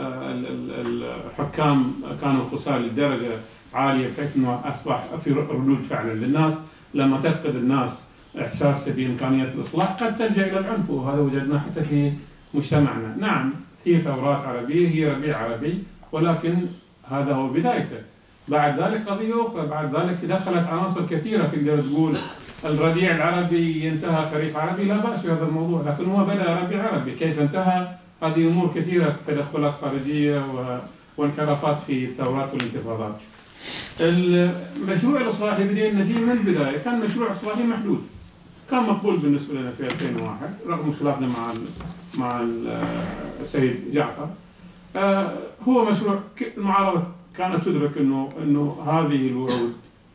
الحكام كانوا قساة للدرجة عالية، بحيث أنه أصبح في ردود فعل للناس. لما تفقد الناس إحساسها بإمكانية الإصلاح قد تلجأ إلى العنف، وهذا وجدناه حتى في مجتمعنا. نعم في ثورات عربية، هي ربيع عربي، ولكن هذا هو بدايته. بعد ذلك قضية أخرى، بعد ذلك دخلت عناصر كثيرة. تقدر تقول الربيع العربي ينتهى خريف عربي، لا بأس في هذا الموضوع، لكن هو بدأ ربيع عربي. كيف انتهى؟ هذه أمور كثيرة، تدخلات خارجية وانحرافات في الثورات والانتفاضات. المشروع الإصلاحي بدينا فيه من البداية، كان مشروع إصلاحي محدود، كان مقبول بالنسبة لنا في 2001 رغم خلافنا مع السيد جعفر. هو مشروع المعارضة كانت تدرك انه هذه الوعود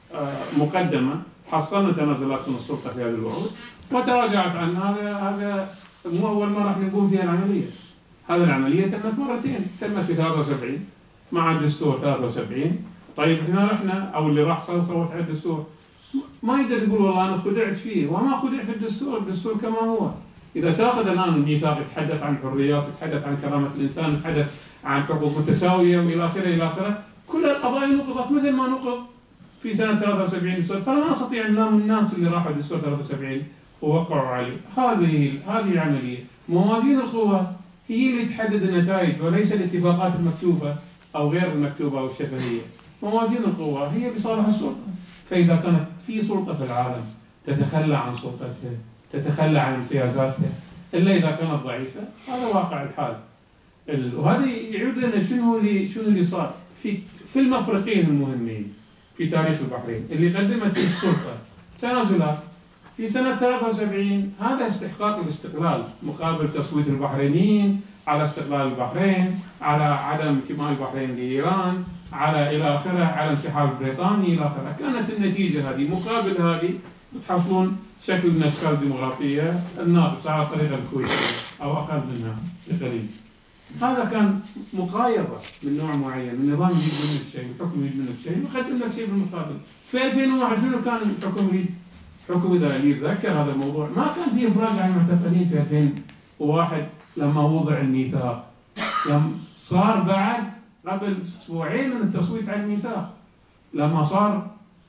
مقدمة، حصلنا تنازلات من السلطة في هذه الوعود وتراجعت عنها. هذا مو أول مرة راح نقوم فيها العملية. هذه العملية تمت مرتين، تمت في 73 مع الدستور 73. طيب احنا رحنا او اللي راح صوت على الدستور ما يقدر يقول والله انا خدعت فيه، وما خدع في الدستور، الدستور كما هو. اذا تاخذ الان الميثاق يتحدث عن الحريات، يتحدث عن كرامة الانسان، يتحدث عن حقوق متساوية والى اخره الى اخره، كل القضايا نقضت مثل ما نقض في سنة 73 الدستور. فلا استطيع ان نلام الناس اللي راحوا الدستور 73 ووقعوا عليه. هذه عملية موازين القوى هي اللي تحدد النتائج، وليس الاتفاقات المكتوبة او غير المكتوبة او الشفهية. موازين القوى هي بصالح السلطة. فإذا كانت في سلطة في العالم تتخلى عن سلطتها، تتخلى عن امتيازاتها، إلا إذا كانت ضعيفة، هذا واقع الحال. وهذا يعود لنا شنو اللي صار في المفرقين المهمين في تاريخ البحرين اللي قدمت فيه السلطة تنازلات. في سنة 73 هذا استحقاق الاستقلال مقابل تصويت البحرينيين على استقلال البحرين، على عدم انتماء البحرين لإيران، على إلى آخره، على انسحاب البريطاني إلى آخره. كانت النتيجة هذه مقابل هذه تحصلون شكل من أشكال الديمقراطية الناقصة على طريقة الكويت أو أقل منها بقليل. هذا كان مقايضة من نوع معين، النظام يجيب منك شيء، الحكم يجيب منك شيء، ويقدم لك شيء بالمقابل. في 2001 شنو كان الحكم يريد؟ الحكم إذا يتذكر هذا الموضوع ما كان فيه إفراج عن المعتقلين في 2001 لما وضع الميثاق، لما صار بعد قبل أسبوعين من التصويت على الميثاق، لما صار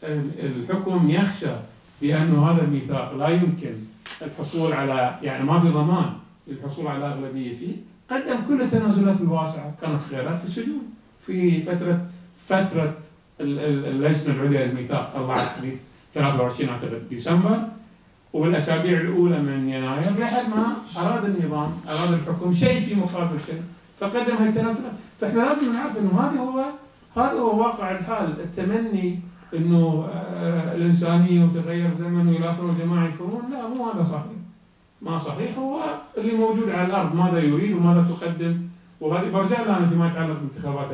الحكم يخشى بأنه هذا الميثاق لا يمكن الحصول على، يعني ما في ضمان للحصول على أغلبية فيه، قدم كل التنازلات الواسعة. كانت خيارات في السجون في فترة اللجنة العليا للميثاق طلعت في 23 أعتقد ديسمبر، والأسابيع الأولى من يناير لحد ما أراد النظام، أراد الحكم شيء في مقابل شيء، فقدم هاي التنازلات. فإحنا لازم نعرف إنه هذا هو واقع الحال. التمني إنه الإنسانية وتغير زمن وإلى آخره والجماعة يفهمون، لا مو هذا صحيح، ما صحيح. هو اللي موجود على الأرض ماذا يريد وماذا تقدم، وهذه فرجع لنا فيما يتعلق بانتخابات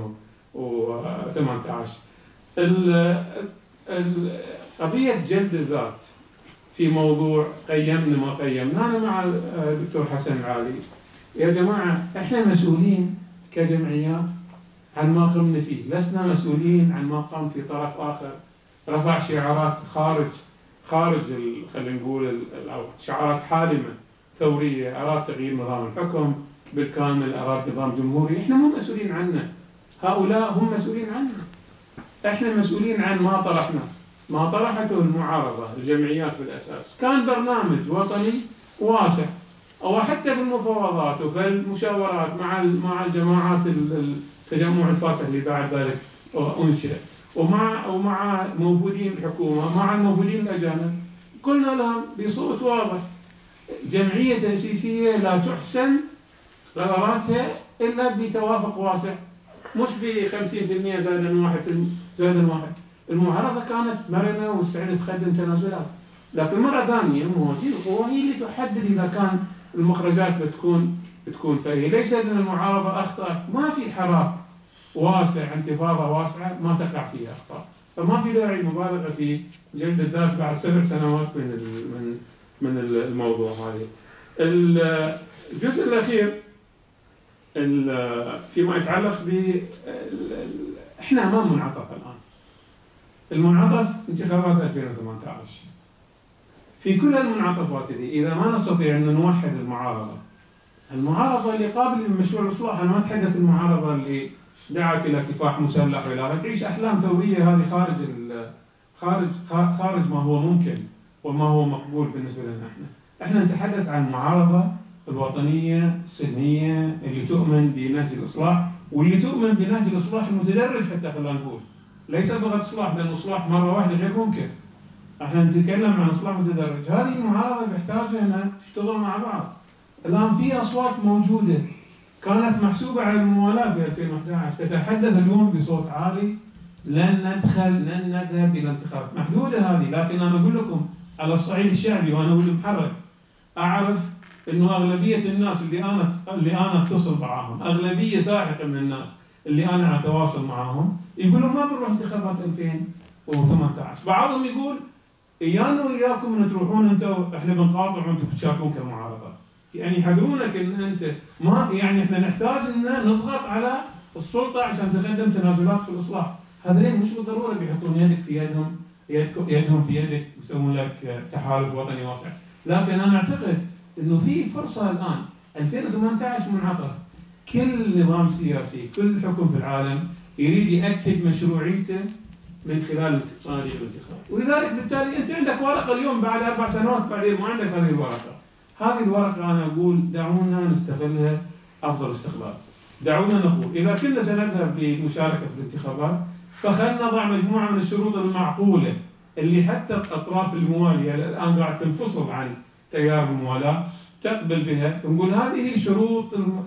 2018. قضية جلد الذات في موضوع قيمنا ما قيمنا، أنا مع الدكتور حسن العالي. يا جماعة احنا مسؤولين كجمعيات عن ما قمنا فيه، لسنا مسؤولين عن ما قام في طرف آخر رفع شعارات خارج خلينا نقول أو شعارات حالمة ثورية، أراد تغيير نظام الحكم بالكامل، أراد نظام جمهوري. احنا مو مسؤولين عنه، هؤلاء هم مسؤولين عنه. احنا مسؤولين عن ما طرحته المعارضة، الجمعيات بالأساس. كان برنامج وطني واسع، أو حتى في المفاوضات وفي المشاورات مع الجماعات التجمع الفاتح اللي بعد ذلك أنشئ، ومع موجودين الحكومة، مع الموجودين الأجانب، قلنا لهم بصوت واضح جمعية تأسيسية لا تحسن قراراتها إلا بتوافق واسع، مش ب 50% زائدا واحد. المعارضة كانت مرنة ومستعدة تقدم تنازلات، لكن مرة ثانية موازين القوى هي اللي تحدد إذا كان المخرجات بتكون فهي. ليس أن المعارضة أخطأت، ما في حراك واسع، انتفاضة واسعة ما تقع فيها أخطاء، فما في داعي مبالغة في جلد الذات بعد 7 سنوات من الموضوع هذا. الجزء الأخير فيما يتعلق ب احنا امام منعطف الان. المنعطف انتخابات 2018. في كل المنعطفات دي اذا ما نستطيع ان نوحد المعارضه اللي قابله لمشروع الاصلاح، انا ما اتحدث المعارضه اللي دعت الى كفاح مسلح والى تعيش احلام ثوريه، هذه خارج ما هو ممكن وما هو مقبول بالنسبه لنا. احنا نتحدث عن المعارضه الوطنيه السلميه اللي تؤمن بنهج الاصلاح، واللي تؤمن بنهج الاصلاح المتدرج حتى، خلينا نقول ليس فقط اصلاح، لان الاصلاح مره واحده غير ممكن. احنا نتكلم عن اصلاح متدرج. هذه المعارضه محتاجه انها تشتغل مع بعض. الان في اصوات موجوده كانت محسوبه على الموالاه في 2011 تتحدث اليوم بصوت عالي لن نذهب الى انتخابات محدوده هذه. لكن انا اقول لكم على الصعيد الشعبي، وانا ولد محرك، اعرف انه اغلبيه الناس اللي انا اتصل معاهم، اغلبيه ساحقه من الناس اللي انا اتواصل معاهم يقولوا ما بنروح انتخابات 2018. بعضهم يقول ايانا وياكم ان تروحون انتم، احنا بنقاطع وانتم بتشاركون كمعارضه. يعني يحذرونك ان انت ما، يعني احنا نحتاج ان نضغط على السلطه عشان تقدم تنازلات في الاصلاح. هذين مش بالضروره بيحطون يدك في يدهم في يدك ويسوون لك تحالف وطني واسع. لكن انا اعتقد انه في فرصه الان 2018 منعطف. كل نظام سياسي، كل حكم في العالم يريد ياكد مشروعيته من خلال صناديق الانتخاب، ولذلك بالتالي انت عندك ورقه اليوم بعد 4 سنوات بعدين ما عندك هذه الورقه. هذه الورقه انا اقول دعونا نستغلها افضل استغلال. دعونا نقول اذا كنا سنذهب للمشاركه في الانتخابات فخلنا نضع مجموعه من الشروط المعقوله اللي حتى الاطراف المواليه الان قاعد تنفصل عن تيار الموالاه تقبل بها، ونقول هذه شروط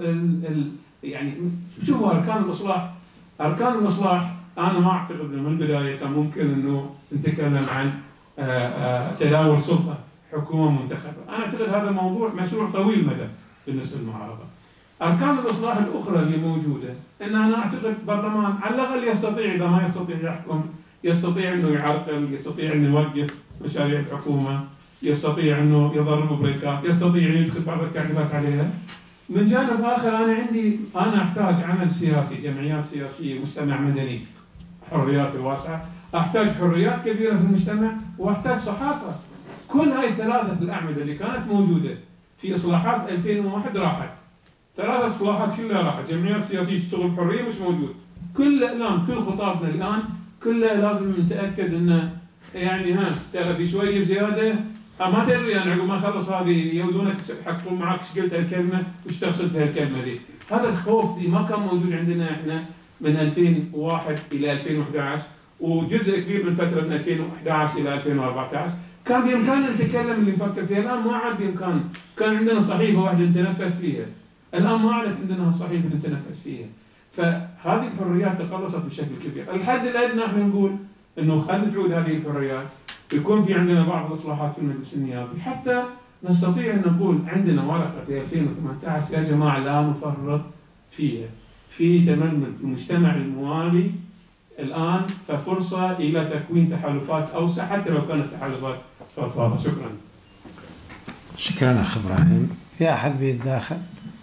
يعني شوفوا اركان الاصلاح. انا ما اعتقد انه من البدايه كان ممكن انه نتكلم عن تداول سلطه حكومه منتخبه. انا اعتقد هذا مشروع طويل المدى بالنسبه للمعارضه. اركان الاصلاح الاخرى اللي موجوده ان انا اعتقد برلمان على الاقل يستطيع، اذا ما يستطيع يحكم، يستطيع انه يعرقل، يستطيع انه يوقف مشاريع الحكومه، يستطيع انه يضرب بريكات، يستطيع انه يدخل بعض التعديلات عليها. من جانب اخر انا احتاج عمل سياسي، جمعيات سياسيه، مجتمع مدني، حريات الواسعه، احتاج حريات كبيره في المجتمع، واحتاج صحافه. كل هاي الثلاثه الاعمده اللي كانت موجوده في اصلاحات 2001 راحت. 3 اصلاحات كلها راحت. جمعيات سياسيه تشتغل بحريه مش موجود. كل الاعلام، كل خطابنا الان كلها لازم نتاكد انه يعني ترى في شويه زياده، ما تدري انا عقب ما اخلص هذه يودونك يحققون معك ايش قلت الكلمه وايش تقصد في الكلمه دي. هذا الخوف دي ما كان موجود عندنا احنا من 2001 الى 2011، وجزء كبير من فتره من 2011 الى 2014 كان بامكاننا نتكلم اللي نفكر فيها. الان ما عاد بامكان. كان عندنا صحيفه واحده نتنفس فيها، الان ما عادت عندنا الصحيفه اللي نتنفس فيها. فهذه الحريات تقلصت بشكل كبير. الحد الادنى احنا نقول انه خلينا تعود هذه الحريات، يكون في عندنا بعض الاصلاحات في المجلس النيابي حتى نستطيع ان نقول عندنا ورقه في 2018 يا جماعه لا نفرط فيها. في تمنن في المجتمع الموالي الان، ففرصه الى تكوين تحالفات اوسع حتى لو كانت تحالفات فضفاضه. شكرا. شكرا اخ ابراهيم. في احد بيتداخل؟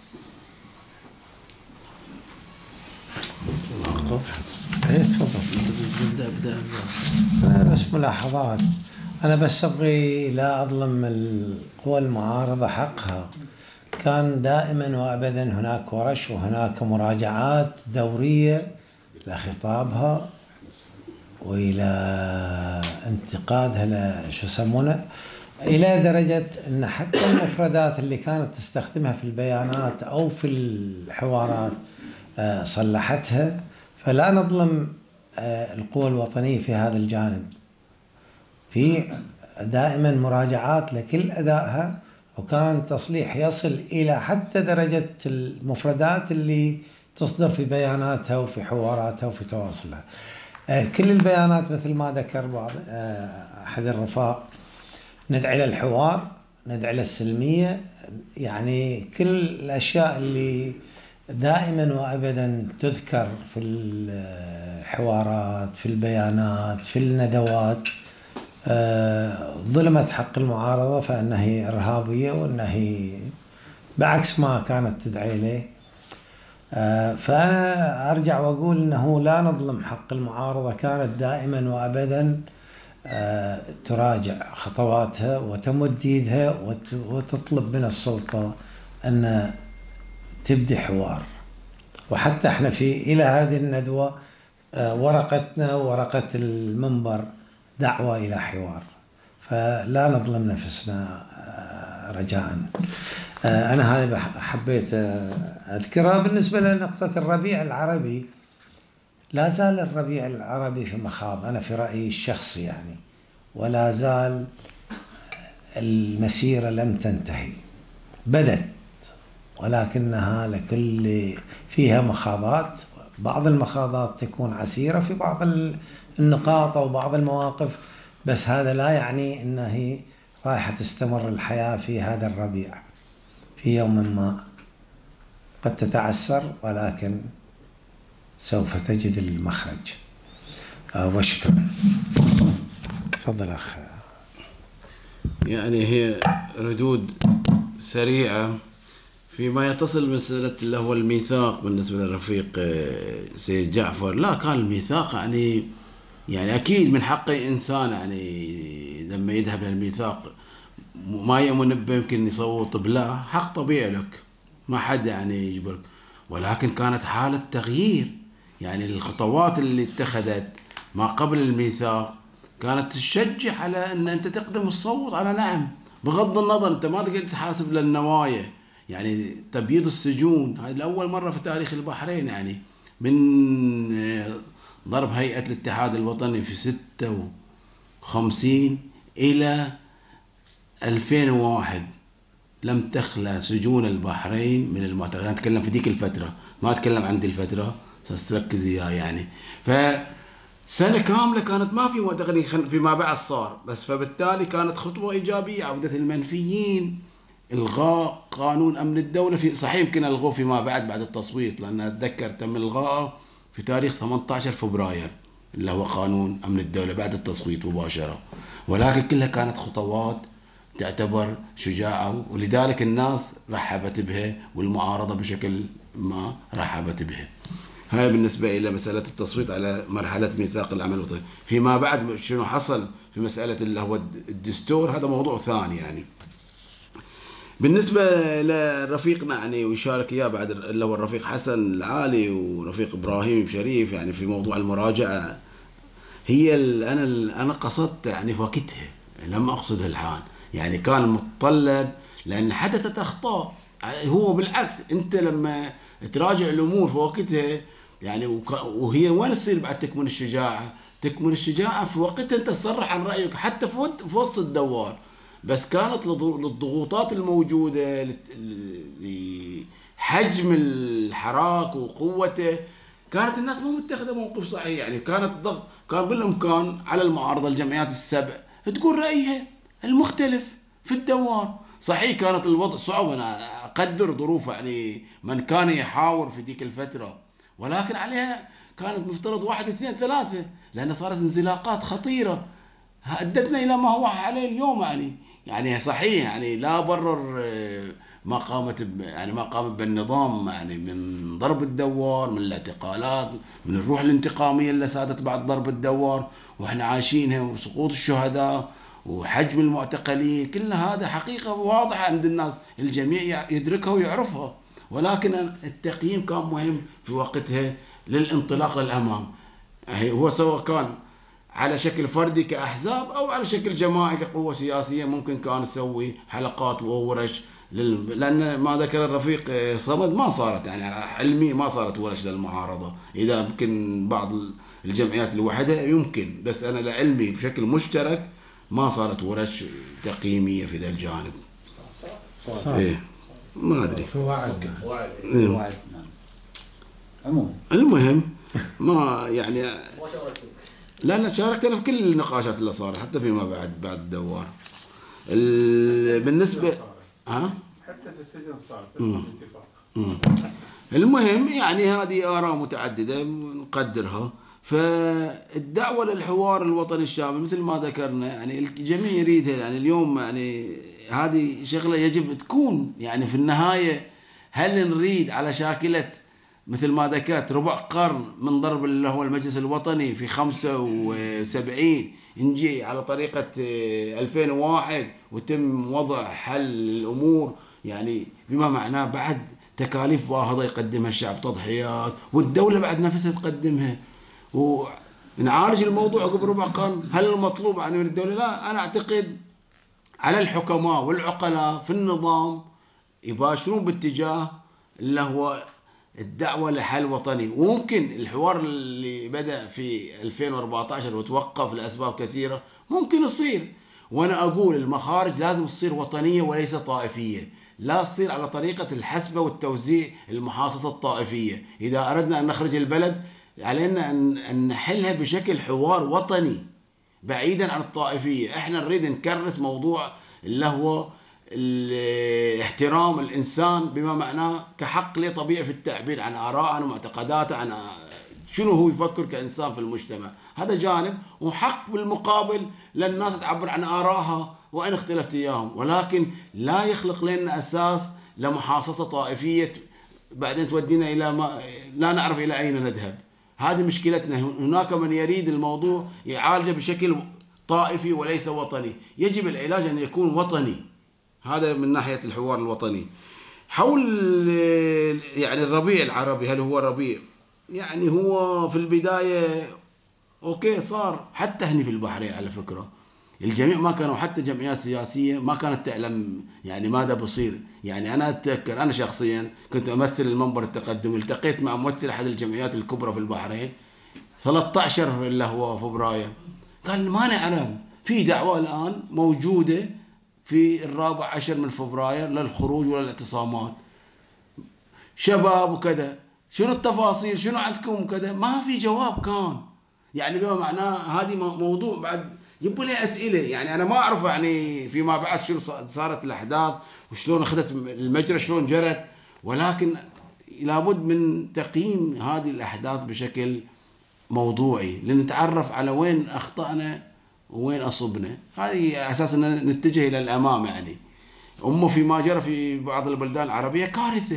تفضل. أنا بس ملاحظات. أنا بس أبغي لا أظلم القوى المعارضة حقها. كان دائما وأبدا هناك ورش وهناك مراجعات دورية لخطابها وإلى انتقادها شو يسمونه، إلى درجة أن حتى المفردات اللي كانت تستخدمها في البيانات أو في الحوارات صلحتها. فلا نظلم القوى الوطنية في هذا الجانب. في دائما مراجعات لكل أدائها، وكان تصليح يصل إلى حتى درجة المفردات اللي تصدر في بياناتها وفي حواراتها وفي تواصلها. كل البيانات مثل ما ذكر بعض أحد الرفاق، ندعي للحوار، ندعي للسلمية، يعني كل الأشياء اللي دائما وابدا تذكر في الحوارات، في البيانات، في الندوات، ظلمت حق المعارضه فانها ارهابيه وانها بعكس ما كانت تدعي له. فأنا أرجع وأقول أنه لا نظلم حق المعارضة، كانت دائما وأبدا تراجع خطواتها وتمد يدها وتطلب من السلطة أن تبدي حوار. وحتى احنا إلى هذه الندوة ورقتنا ورقة المنبر دعوة إلى حوار، فلا نظلم نفسنا رجاء. أنا هذا حبيت أذكرها. بالنسبة لنقطة الربيع العربي، لا زال الربيع العربي في مخاض، أنا في رأيي الشخصي يعني، ولا زال المسيرة لم تنتهي، بدت ولكنها فيها مخاضات. بعض المخاضات تكون عسيرة في بعض النقاط أو بعض المواقف، بس هذا لا يعني أنها رايحة تستمر الحياة في هذا الربيع. في يوم ما قد تتعسر، ولكن سوف تجد المخرج. وشكرا. تفضل أخ. يعني هي ردود سريعة فيما يتصل مسألة اللي هو الميثاق بالنسبة للرفيق سيد جعفر. لا، كان الميثاق يعني أكيد من حق إنسان يعني لما يذهب للميثاق ما يؤمن به يمكن يصوت بلا، حق طبيعي لك، ما حد يعني يجبرك. ولكن كانت حالة تغيير، يعني الخطوات اللي اتخذت ما قبل الميثاق كانت تشجع على أن أنت تقدم الصوت على نعم، بغض النظر أنت ما تقدر تحاسب للنوايا. يعني تبييض السجون هذه لأول مرة في تاريخ البحرين، يعني من ضرب هيئة الاتحاد الوطني في 56 إلى 2001 لم تخلى سجون البحرين من المعتقلين. أنا أتكلم في ديك الفترة، ما أتكلم عن دي الفترة، ستركز إياها يعني. فسنة كاملة كانت ما في معتقلين فيما بعد صار، بس فبالتالي كانت خطوة إيجابية عودة المنفيين، إلغاء قانون أمن الدولة. في صحيح يمكن ألغوه فيما بعد التصويت، لأن أتذكر تم إلغاءه في تاريخ 18 فبراير اللي هو قانون أمن الدولة بعد التصويت مباشرة، ولكن كلها كانت خطوات تعتبر شجاعة، ولذلك الناس رحبت بها والمعارضة بشكل ما رحبت بها. هاي بالنسبة إلى مسألة التصويت على مرحلة ميثاق العمل الوطني. فيما بعد شنو حصل في مسألة اللي هو الدستور هذا موضوع ثاني يعني. بالنسبة لرفيقنا يعني ويشارك إياه بعد اللي هو الرفيق حسن العالي ورفيق إبراهيم شريف يعني في موضوع المراجعة، هي أنا قصدت يعني في وقتها، لم أقصدها الآن. يعني كان متطلب لأن حدثت أخطاء. هو بالعكس أنت لما تراجع الأمور في وقتها يعني وهي وين تصير بعد تكمن الشجاعة؟ تكمن الشجاعة في وقتها أنت تصرح عن رأيك حتى في وسط الدوار. بس كانت للضغوطات الموجودة لحجم الحراك وقوته، كانت الناس ما متخذة موقف صحيح. يعني كانت ضغط، كان بالإمكان على المعارضة الجمعيات السبع تقول رأيها المختلف في الدوار. صحيح كانت الوضع صعب، أنا أقدر ظروف يعني من كان يحاور في ديك الفترة، ولكن عليها كانت مفترض 1 2 3، لأن صارت انزلاقات خطيرة أدتنا إلى ما هو عليه اليوم. يعني صحيح يعني لا برر ما قام بالنظام يعني من ضرب الدوار، من الاعتقالات، من الروح الانتقامية اللي سادت بعد ضرب الدوار واحنا عايشينها، وسقوط الشهداء وحجم المعتقلين، كل هذا حقيقة واضحة عند الناس، الجميع يدركها ويعرفها. ولكن التقييم كان مهم في وقتها للانطلاق للأمام. هو سواء كان على شكل فردي كأحزاب أو على شكل جماعي كقوة سياسية، ممكن كان نسوي حلقات وورش لأن ما ذكر الرفيق صمد ما صارت يعني علمي ما صارت ورش للمعارضة. إذا يمكن بعض الجمعيات لوحدها يمكن، بس أنا لعلمي بشكل مشترك ما صارت ورش تقييمية في ذا الجانب. إيه ما أدري. المهم ما يعني لا أنا شاركت أنا في كل النقاشات اللي صارت حتى فيما بعد الدوار. بالنسبة حتى في السجن صار اتفاق. المهم يعني هذه آراء متعددة نقدرها. فالدعوة للحوار الوطني الشامل مثل ما ذكرنا يعني الجميع يريدها. يعني اليوم يعني هذه شغلة يجب تكون يعني في النهاية، هل نريد على شاكلة مثل ما ذكرت ربع قرن من ضرب اللي هو المجلس الوطني في 75، نجي على طريقة 2001 وتم وضع حل الأمور، يعني بما معناه بعد تكاليف باهظة يقدمها الشعب، تضحيات، والدولة بعد نفسها تقدمها، ونعالج الموضوع قبل ربع قرن. هل المطلوب عن من الدولة؟ لا، أنا أعتقد على الحكماء والعقلاء في النظام يباشرون باتجاه اللي هو الدعوة لحل وطني. وممكن الحوار اللي بدأ في 2014 وتوقف لأسباب كثيرة ممكن يصير، وأنا أقول المخارج لازم تصير وطنية وليس طائفية، لا تصير على طريقة الحسبة والتوزيع المحاصصة الطائفية. إذا أردنا أن نخرج البلد علينا أن نحلها بشكل حوار وطني بعيدا عن الطائفية. احنا نريد نكرس موضوع اللي هو احترام الإنسان بما معناه كحق له طبيعي في التعبير عن آراءه، عن معتقداته، عن شنو هو يفكر كإنسان في المجتمع. هذا جانب، وحق بالمقابل للناس تعبر عن آرائها وإن اختلفت إياهم، ولكن لا يخلق لنا أساس لمحاصصة طائفية بعدين تودينا إلى ما لا نعرف إلى أين نذهب. هذه مشكلتنا. هناك من يريد الموضوع يعالجه بشكل طائفي وليس وطني. يجب العلاج أن يكون وطني. هذا من ناحية الحوار الوطني. حول يعني الربيع العربي، هل هو ربيع؟ يعني هو في البداية أوكي صار، حتى هني في البحرين على فكرة الجميع ما كانوا، حتى جمعيات سياسية ما كانت تعلم يعني ماذا بصير. يعني أنا أتذكر أنا شخصيا كنت أمثل المنبر التقدمي، التقيت مع ممثل أحد الجمعيات الكبرى في البحرين 13 اللي هو فبراير، قال ما نعلم في دعوة الآن موجودة في 14 من فبراير للخروج والاعتصامات، شباب وكذا، شنو التفاصيل، شنو عندكم كذا، ما في جواب كان. يعني بما معناه هذه موضوع بعد يبوا لي أسئلة. يعني أنا ما أعرف يعني فيما بعد شنو صارت الأحداث وشلون أخذت المجرى شلون جرت، ولكن لابد من تقييم هذه الأحداث بشكل موضوعي لنتعرف على وين أخطأنا وين أصبنا. هذه أساس أن نتجه إلى الأمام. يعني فيما جرى في بعض البلدان العربية كارثة.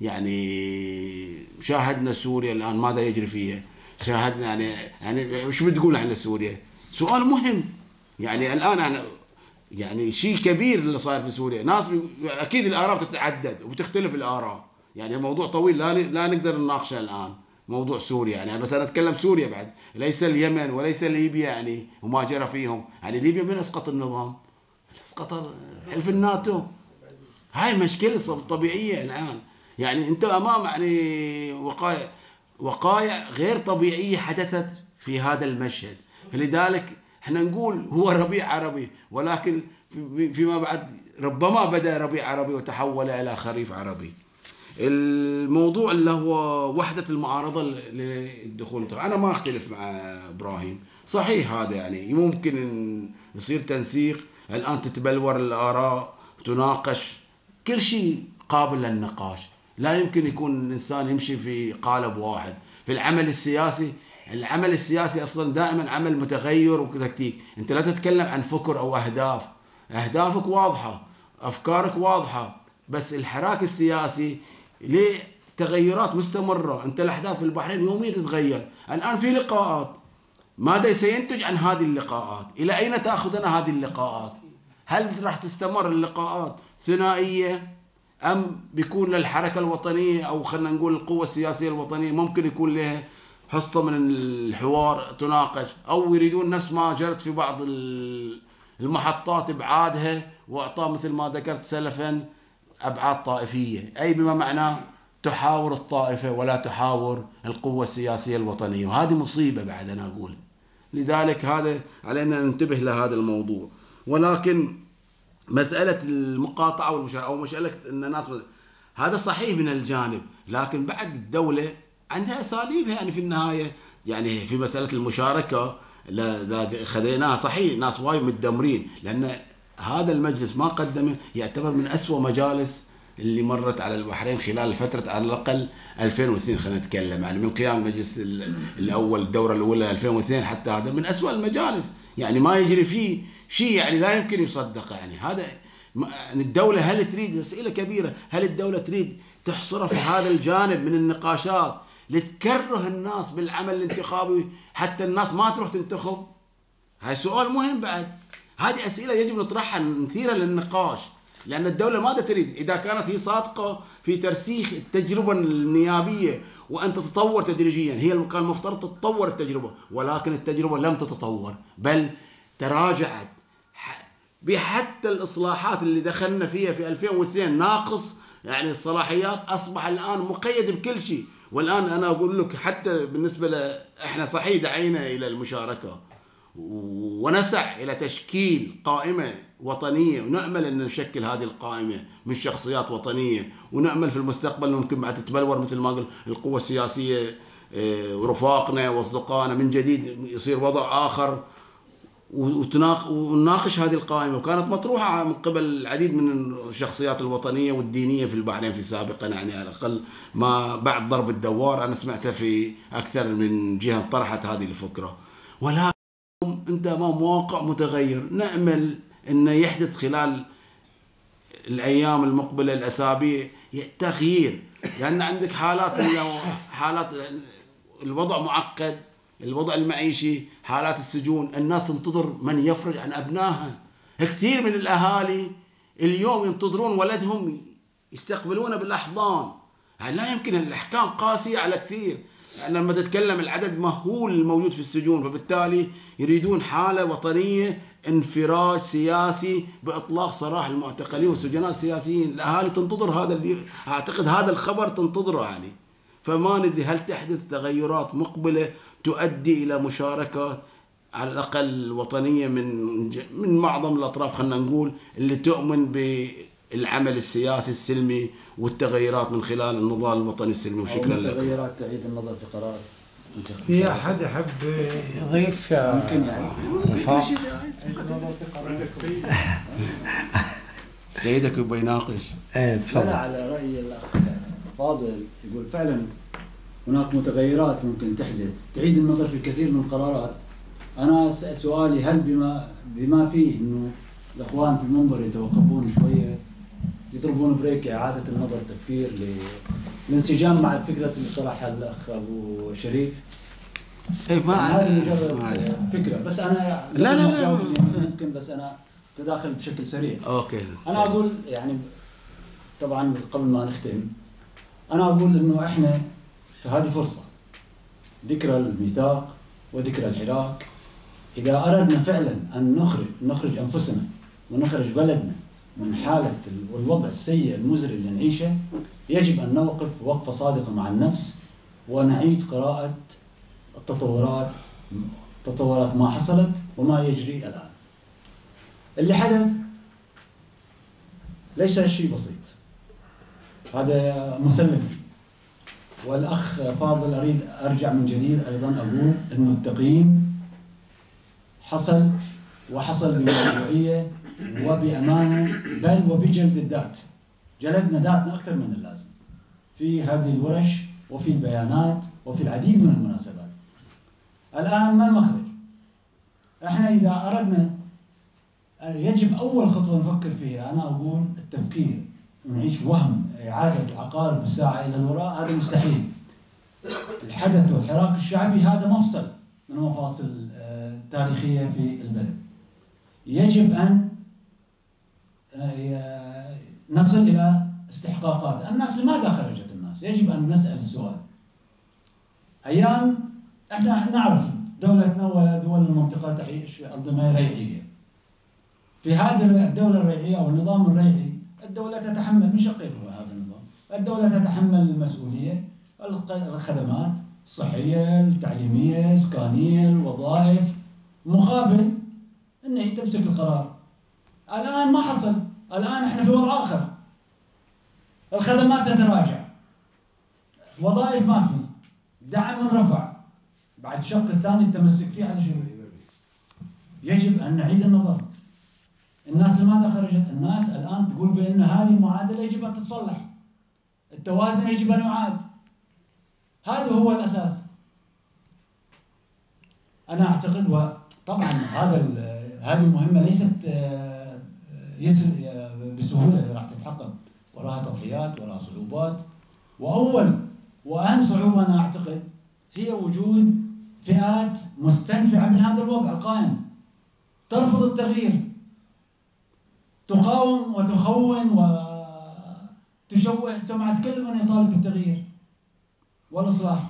يعني شاهدنا سوريا الآن ماذا يجري فيها، شاهدنا يعني وش بتقول عن سوريا؟ سؤال مهم. يعني الآن يعني شيء كبير اللي صاير في سوريا. ناس أكيد الآراء تتعدد وبتختلف الآراء، يعني الموضوع طويل لا نقدر نناقشه الآن موضوع سوريا. يعني بس أنا أتكلم سوريا بعد، ليس اليمن وليس ليبيا يعني وما جرى فيهم. يعني ليبيا من أسقط النظام؟ أسقط حلف الناتو. هاي مشكلة طبيعية الآن. يعني أنت أمام يعني وقائع غير طبيعية حدثت في هذا المشهد. لذلك احنا نقول هو ربيع عربي، ولكن فيما بعد ربما بدأ ربيع عربي وتحول إلى خريف عربي. الموضوع اللي هو وحدة المعارضة للدخول، أنا ما أختلف مع إبراهيم، صحيح هذا يعني ممكن يصير تنسيق. الآن تتبلور الآراء، تناقش، كل شيء قابل للنقاش. لا يمكن يكون الإنسان يمشي في قالب واحد. في العمل السياسي أصلا دائما عمل متغير وتكتيك. أنت لا تتكلم عن فكر أو أهدافك واضحة، أفكارك واضحة، بس الحراك السياسي ليه تغيرات مستمرة. أنت الأحداث في البحرين يوميا تتغير. الآن في لقاءات، ماذا سينتج عن هذه اللقاءات؟ إلى أين تأخذنا هذه اللقاءات؟ هل راح تستمر اللقاءات ثنائية أم بيكون للحركة الوطنية أو خلينا نقول القوة السياسية الوطنية ممكن يكون لها حصة من الحوار تناقش، أو يريدون نفس ما جرت في بعض المحطات إبعادها وإعطاء مثل ما ذكرت سلفا أبعاد طائفية، أي بما معناه تحاور الطائفة ولا تحاور القوة السياسية الوطنية، وهذه مصيبة بعد أنا أقول. لذلك هذا علينا ننتبه لهذا الموضوع. ولكن مسألة المقاطعة والمشاركة أو مسألة أن الناس هذا صحيح من الجانب، لكن بعد الدولة عندها أساليبها. يعني في النهاية يعني في مسألة المشاركة خذيناها صحيح، ناس وايد متدمرين، لأن هذا المجلس ما قدمه يعتبر من أسوأ مجالس اللي مرت على البحرين خلال فترة على الأقل 2002. خلينا نتكلم يعني من قيام المجلس الأول الدورة الأولى 2002 حتى هذا من أسوأ المجالس. يعني ما يجري فيه شيء يعني لا يمكن يصدق. يعني هذا الدولة هل تريد، أسئلة كبيرة، هل الدولة تريد تحصرها في هذا الجانب من النقاشات لتكره الناس بالعمل الانتخابي حتى الناس ما تروح تنتخب؟ هاي سؤال مهم بعد. هذه أسئلة يجب نطرحها نثيرها للنقاش، لأن الدولة ماذا تريد؟ إذا كانت هي صادقة في ترسيخ التجربة النيابية وأن تتطور تدريجيا، هي كان مفترض تتطور التجربة، ولكن التجربة لم تتطور بل تراجعت. بحتى الإصلاحات اللي دخلنا فيها في 2002 ناقص، يعني الصلاحيات أصبح الآن مقيد بكل شيء. والآن أنا أقول لك حتى بالنسبة إحنا صحيح دعينا إلى المشاركة ونسعى إلى تشكيل قائمة وطنية، ونأمل أن نشكل هذه القائمة من شخصيات وطنية، ونأمل في المستقبل ممكن بعد تتبلور مثل ما قلت القوة السياسية ورفاقنا واصدقائنا من جديد يصير وضع آخر ونناقش هذه القائمة. وكانت مطروحة من قبل العديد من الشخصيات الوطنية والدينية في البحرين في سابقا، يعني على الأقل ما بعد ضرب الدوار أنا سمعتها في أكثر من جهة طرحت هذه الفكرة. ولكن أنت أمام واقع متغير، نأمل أن يحدث خلال الأيام المقبلة الأسابيع تغيير، لأن عندك حالات الوضع معقد، الوضع المعيشي، حالات السجون، الناس تنتظر من يفرج عن أبنائها. كثير من الأهالي اليوم ينتظرون ولدهم يستقبلونه بالأحضان. لا يمكن، الأحكام قاسية على كثير، يعني لما تتكلم العدد مهول الموجود في السجون، فبالتالي يريدون حالة وطنية، انفراج سياسي بإطلاق سراح المعتقلين والسجناء السياسيين. الأهالي تنتظر هذا، أعتقد هذا الخبر تنتظره يعني. فما ندري هل تحدث تغيرات مقبلة تؤدي إلى مشاركة على الأقل الوطنية من معظم الأطراف، خلنا نقول اللي تؤمن بالعمل السياسي السلمي والتغيرات من خلال النضال الوطني السلمي. وشكرا لك. تغيرات تعيد النظر في قرار. في أحد يحب يضيف يا ممكن يعني رفاق؟ سيدك يبغى يناقش. تفضل. لا، على رأي الأخ فاضل يقول فعلا هناك متغيرات ممكن تحدث تعيد النظر في كثير من القرارات. أنا سؤالي هل بما فيه إنه الأخوان في المنبر يتوقفون شوية، يضربون بريك إعادة النظر، تفكير الانسجام مع الفكرة اللي طرحها الأخ أبو شريف. هذه مجرد فكرة، بس أنا لا ممكن، بس أنا تداخل بشكل سريع. أوكي. أنا أقول يعني طبعا قبل ما نختم، أنا أقول إنه إحنا في هذه فرصة، ذكرى الميثاق وذكرى الحراك، إذا أردنا فعلا أن نخرج أنفسنا ونخرج بلدنا من حالة والوضع السيء المزري اللي نعيشه، يجب أن نوقف وقفة صادقة مع النفس ونعيد قراءة تطورات ما حصلت وما يجري الآن. اللي حدث ليس شيء بسيط، هذا مسلم فيه. والأخ فاضل أريد أرجع من جديد أيضا أقول إنه التقييم حصل بموضوعية وبأمانة، بل وبجلد الذات. جلدنا ذاتنا أكثر من اللازم في هذه الورش وفي البيانات وفي العديد من المناسبات. الآن ما المخرج؟ إحنا إذا أردنا يجب أول خطوة نفكر فيها، أنا أقول التفكير، نعيش وهم إعادة عقارب الساعة إلى الوراء، هذا مستحيل. الحدث والحراك الشعبي هذا مفصل من المفاصل التاريخية في البلد. يجب أن نصل إلى استحقاقات الناس. لماذا خرجت الناس؟ يجب أن نسأل السؤال. أيام إحنا نعرف دولتنا ودول المنطقة تعيش أنظمة ريعية. في هذه الدولة الريعية أو النظام الريعي، الدولة تتحمل، من شقين هو هذا النظام، الدولة تتحمل المسؤولية، الخدمات الصحية، التعليمية، الإسكانية، الوظائف، مقابل أن هي تمسك القرار. الآن ما حصل، الآن احنا في وضع آخر، الخدمات تتراجع، وظائف ما في، دعم رفع، بعد الشق الثاني التمسك فيه على شنو؟ يجب أن نعيد النظر. الناس لماذا خرجت؟ الناس الآن تقول بأن هذه المعادلة يجب أن تتصلح، التوازن يجب أن يعاد. هذا هو الأساس. أنا أعتقد، وطبعا هذه المهمة ليست بسهوله راح تتحقق، وراها تضحيات، وراها صعوبات. واول واهم صعوبه انا اعتقد هي وجود فئات مستنفعه من هذا الوضع القائم، ترفض التغيير، تقاوم وتخون وتشوه سمعه كل من يطالب بالتغيير والاصلاح.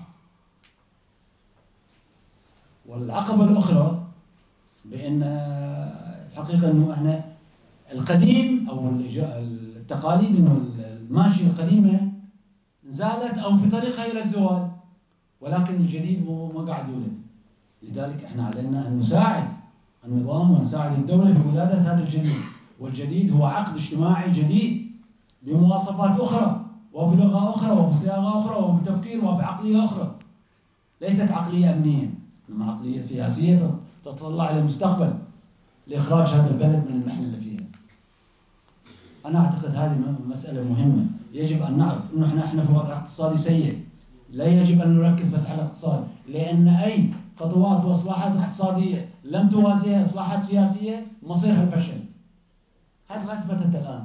والعقبه الاخرى بان الحقيقه انه احنا القديم او التقاليد الماشيه القديمه زالت او في طريقها الى الزوال، ولكن الجديد ما قاعد يولد. لذلك احنا علينا ان نساعد النظام ونساعد الدوله في ولاده هذا الجديد، والجديد هو عقد اجتماعي جديد بمواصفات اخرى وبلغه اخرى وبصياغه اخرى وبتفكير وبعقليه اخرى، ليست عقليه امنيه، انما عقليه سياسيه تتطلع الى المستقبل لاخراج هذا البلد من المحنه اللي فيها. انا اعتقد هذه مساله مهمه، يجب ان نعرف انه احنا في وضع اقتصادي سيء، لا يجب ان نركز بس على الاقتصاد، لان اي خطوات واصلاحات اقتصاديه لم توازيها اصلاحات سياسيه مصيرها الفشل. هذا اثبتت الان.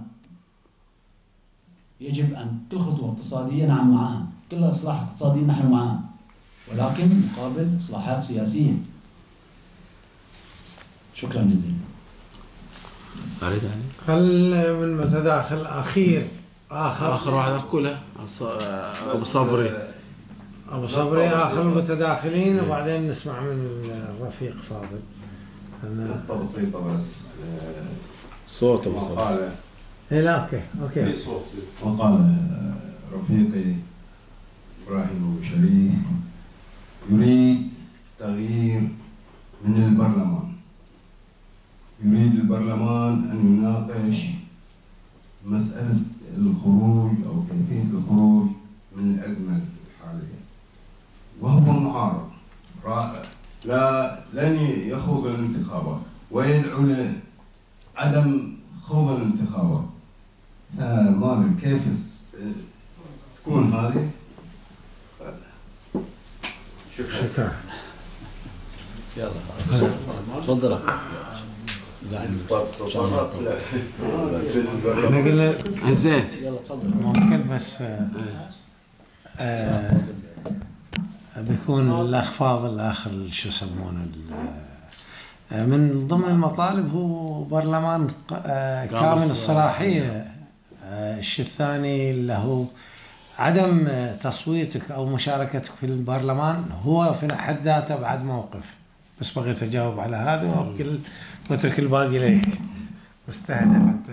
يجب ان كل خطوه اقتصاديه نعم معها، كل اصلاح اقتصادي نحن معها، ولكن مقابل اصلاحات سياسيه. شكرا جزيلا. خل من متداخل اخر واحد كله ابو صبري. ابو صبري اخر المتداخلين، وبعدين نسمع من الرفيق فاضل. نقطة بسيطة بس. صوت ابو صبري. لا اوكي. وقال رفيقي ابراهيم ابو شريف يريد تغيير من البرلمان. يريد البرلمان أن يناقش مسألة الخروج أو كيفية الخروج من الأزمة الحالية، وهو معارض لن يخوض الانتخابات ويدعو لعدم خوض الانتخابات. ما أدري كيف تكون هذه. شكرا. يلا تفضل. احنا قلنا زين يلا تفضل. ممكن بس بيكون الاخ فاضل اخر شو يسمونه من ضمن المطالب هو برلمان كامل الصلاحيه. الشيء الثاني اللي هو عدم تصويتك او مشاركتك في البرلمان هو في حد ذاته بعد موقف. بس بغيت اجاوب على هذا واترك الباقي لك. مستهدف انت.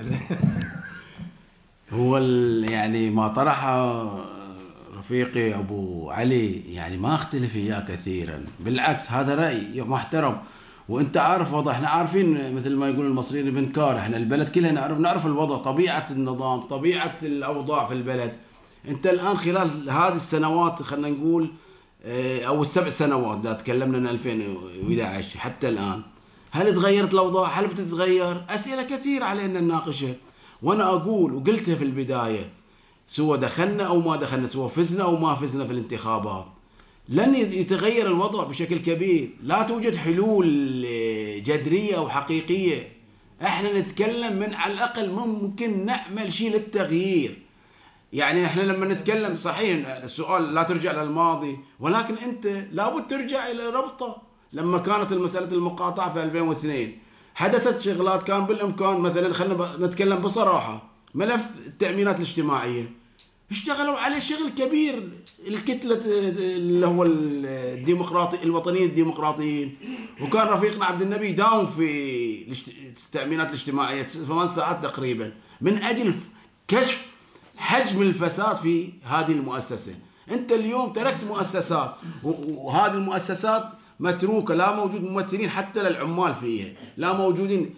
هو يعني ما طرحه رفيقي ابو علي يعني ما اختلف اياه كثيرا، بالعكس هذا راي محترم. وانت عارف وضع، احنا عارفين مثل ما يقول المصريين بنكار، احنا البلد كلها نعرف الوضع، طبيعه النظام، طبيعه الاوضاع في البلد. انت الان خلال هذه السنوات خلينا نقول او السبع سنوات ده تكلمنا من 2011 حتى الان، هل تغيرت الاوضاع؟ هل بتتغير؟ اسئله كثيره علينا نناقشها. وانا اقول وقلتها في البدايه، سواء دخلنا او ما دخلنا، سواء فزنا او ما فزنا في الانتخابات، لن يتغير الوضع بشكل كبير. لا توجد حلول جذريه او حقيقيه. احنا نتكلم من على الاقل ممكن نعمل شيء للتغيير. يعني احنا لما نتكلم صحيح السؤال لا ترجع للماضي، ولكن انت لابد ترجع الى ربطه. لما كانت المساله المقاطعه في 2002 حدثت شغلات كان بالامكان، مثلا خلينا نتكلم بصراحه، ملف التامينات الاجتماعيه اشتغلوا عليه شغل كبير الكتله اللي هو الديمقراطي الوطنيين الديمقراطيين، وكان رفيقنا عبد النبي داوم في التامينات الاجتماعيه 8 ساعات تقريبا من اجل كشف حجم الفساد في هذه المؤسسه. انت اليوم تركت مؤسسات، وهذه المؤسسات متروكه، لا موجود ممثلين حتى للعمال فيها، لا موجودين.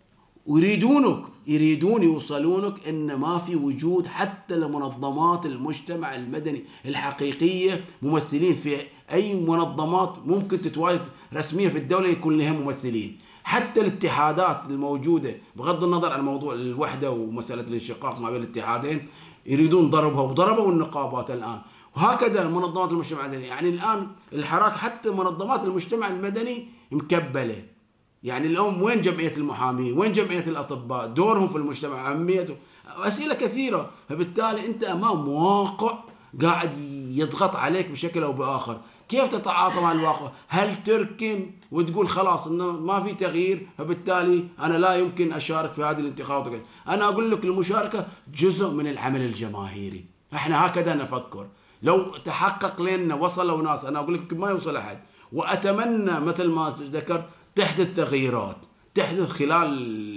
يريدون يوصلونك ان ما في وجود حتى لمنظمات المجتمع المدني الحقيقيه ممثلين في اي منظمات ممكن تتواجد رسميه في الدوله يكون لها ممثلين. حتى الاتحادات الموجوده بغض النظر عن موضوع الوحده ومساله الانشقاق ما بين الاتحادين يريدون ضربها، وضربوا النقابات الان. وهكذا منظمات المجتمع المدني، يعني الان الحراك حتى منظمات المجتمع المدني مكبله. يعني اليوم وين جمعية المحامين؟ وين جمعية الأطباء؟ دورهم في المجتمع، أهميته، أسئلة كثيرة. فبالتالي أنت أمام واقع قاعد يضغط عليك بشكل أو بآخر. كيف تتعاطى مع الواقع؟ هل تركن وتقول خلاص إنه ما في تغيير فبالتالي أنا لا يمكن أشارك في هذه الانتخابات؟ أنا أقول لك المشاركة جزء من العمل الجماهيري، إحنا هكذا نفكر. لو تحقق لنا وصلوا ناس، أنا أقول لك ما يوصل أحد، وأتمنى مثل ما ذكرت تحدث تغييرات، تحدث خلال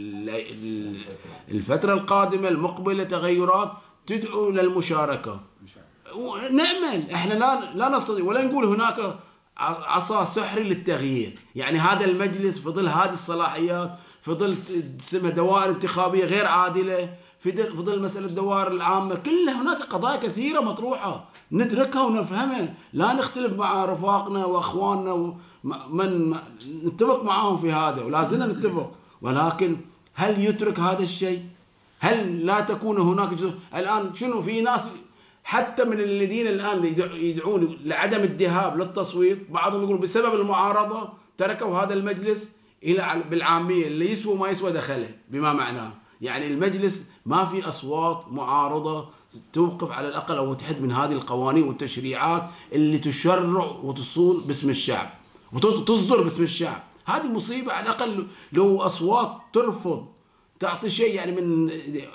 الفترة القادمة المقبلة تغيرات تدعو للمشاركة. نأمل، احنا لا نستطيع ولا نقول هناك عصا سحري للتغيير. يعني هذا المجلس في ظل هذه الصلاحيات، في ظل دوائر انتخابية غير عادلة، في ظل مسألة الدوائر العامة، كلها هناك قضايا كثيرة مطروحة ندركها ونفهمها. لا نختلف مع رفاقنا واخواننا من نتفق معهم في هذا، ولا زلنا نتفق، ولكن هل يترك هذا الشيء؟ هل لا تكون هناك جزء؟ الآن شنو في ناس حتى من الذين الآن يدعون لعدم الذهاب للتصويت، بعضهم يقولون بسبب المعارضة تركوا هذا المجلس إلى بالعامية اللي يسوى ما يسوى دخله، بما معناه يعني المجلس ما في أصوات معارضة توقف على الأقل أو تحد من هذه القوانين والتشريعات اللي تشرع وتصون باسم الشعب وتصدر باسم الشعب. هذه مصيبة. على الأقل لو أصوات ترفض تعطي شيء يعني من،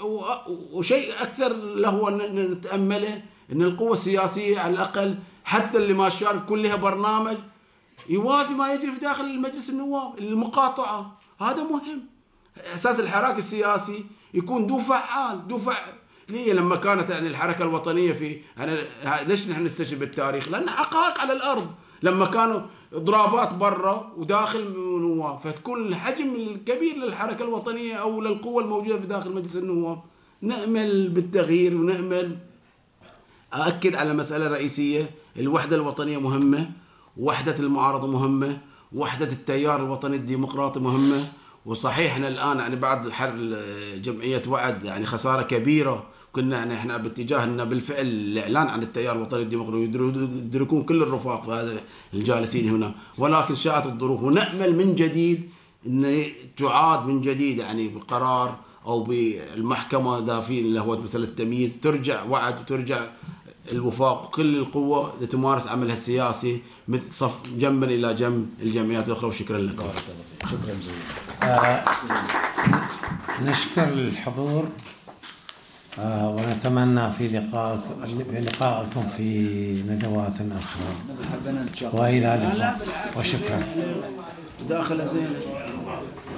وشيء أكثر له أن نتأمله أن القوة السياسية على الأقل حتى اللي ما شارك كلها برنامج يوازي ما يجري في داخل المجلس النواب. المقاطعة هذا مهم. أساس الحراك السياسي يكون دو فعال ليه لما كانت يعني الحركة الوطنية في ليش نحن نستشهد بالتاريخ؟ لأن حقائق على الأرض لما كانوا إضرابات برا وداخل نواب، فتكون الحجم الكبير للحركة الوطنية أو للقوة الموجودة في داخل مجلس النواب. نأمل بالتغيير ونأمل. أأكد على مسألة رئيسية، الوحدة الوطنية مهمة، وحدة المعارضة مهمة، وحدة التيار الوطني الديمقراطي مهمة. وصحيح احنا الآن يعني بعد حر جمعية وعد يعني خسارة كبيرة، كنا يعني احنا باتجاه ان بالفعل الاعلان عن التيار الوطني الديمقراطي يدركون كل الرفاق في هذا الجالسين هنا، ولكن شاءت الظروف. ونأمل من جديد ان تعاد من جديد يعني بقرار او بالمحكمة دافين اللي هو مسألة التمييز، ترجع وعد وترجع الوفاق وكل القوة لتمارس عملها السياسي صف جنبا إلى جنب الجمعيات الأخرى. وشكرا لكم. شكرا جزيلا. نشكر الحضور ونتمنى في لقائكم في ندوات أخرى، وإلى اللقاء وشكرا. داخل زين.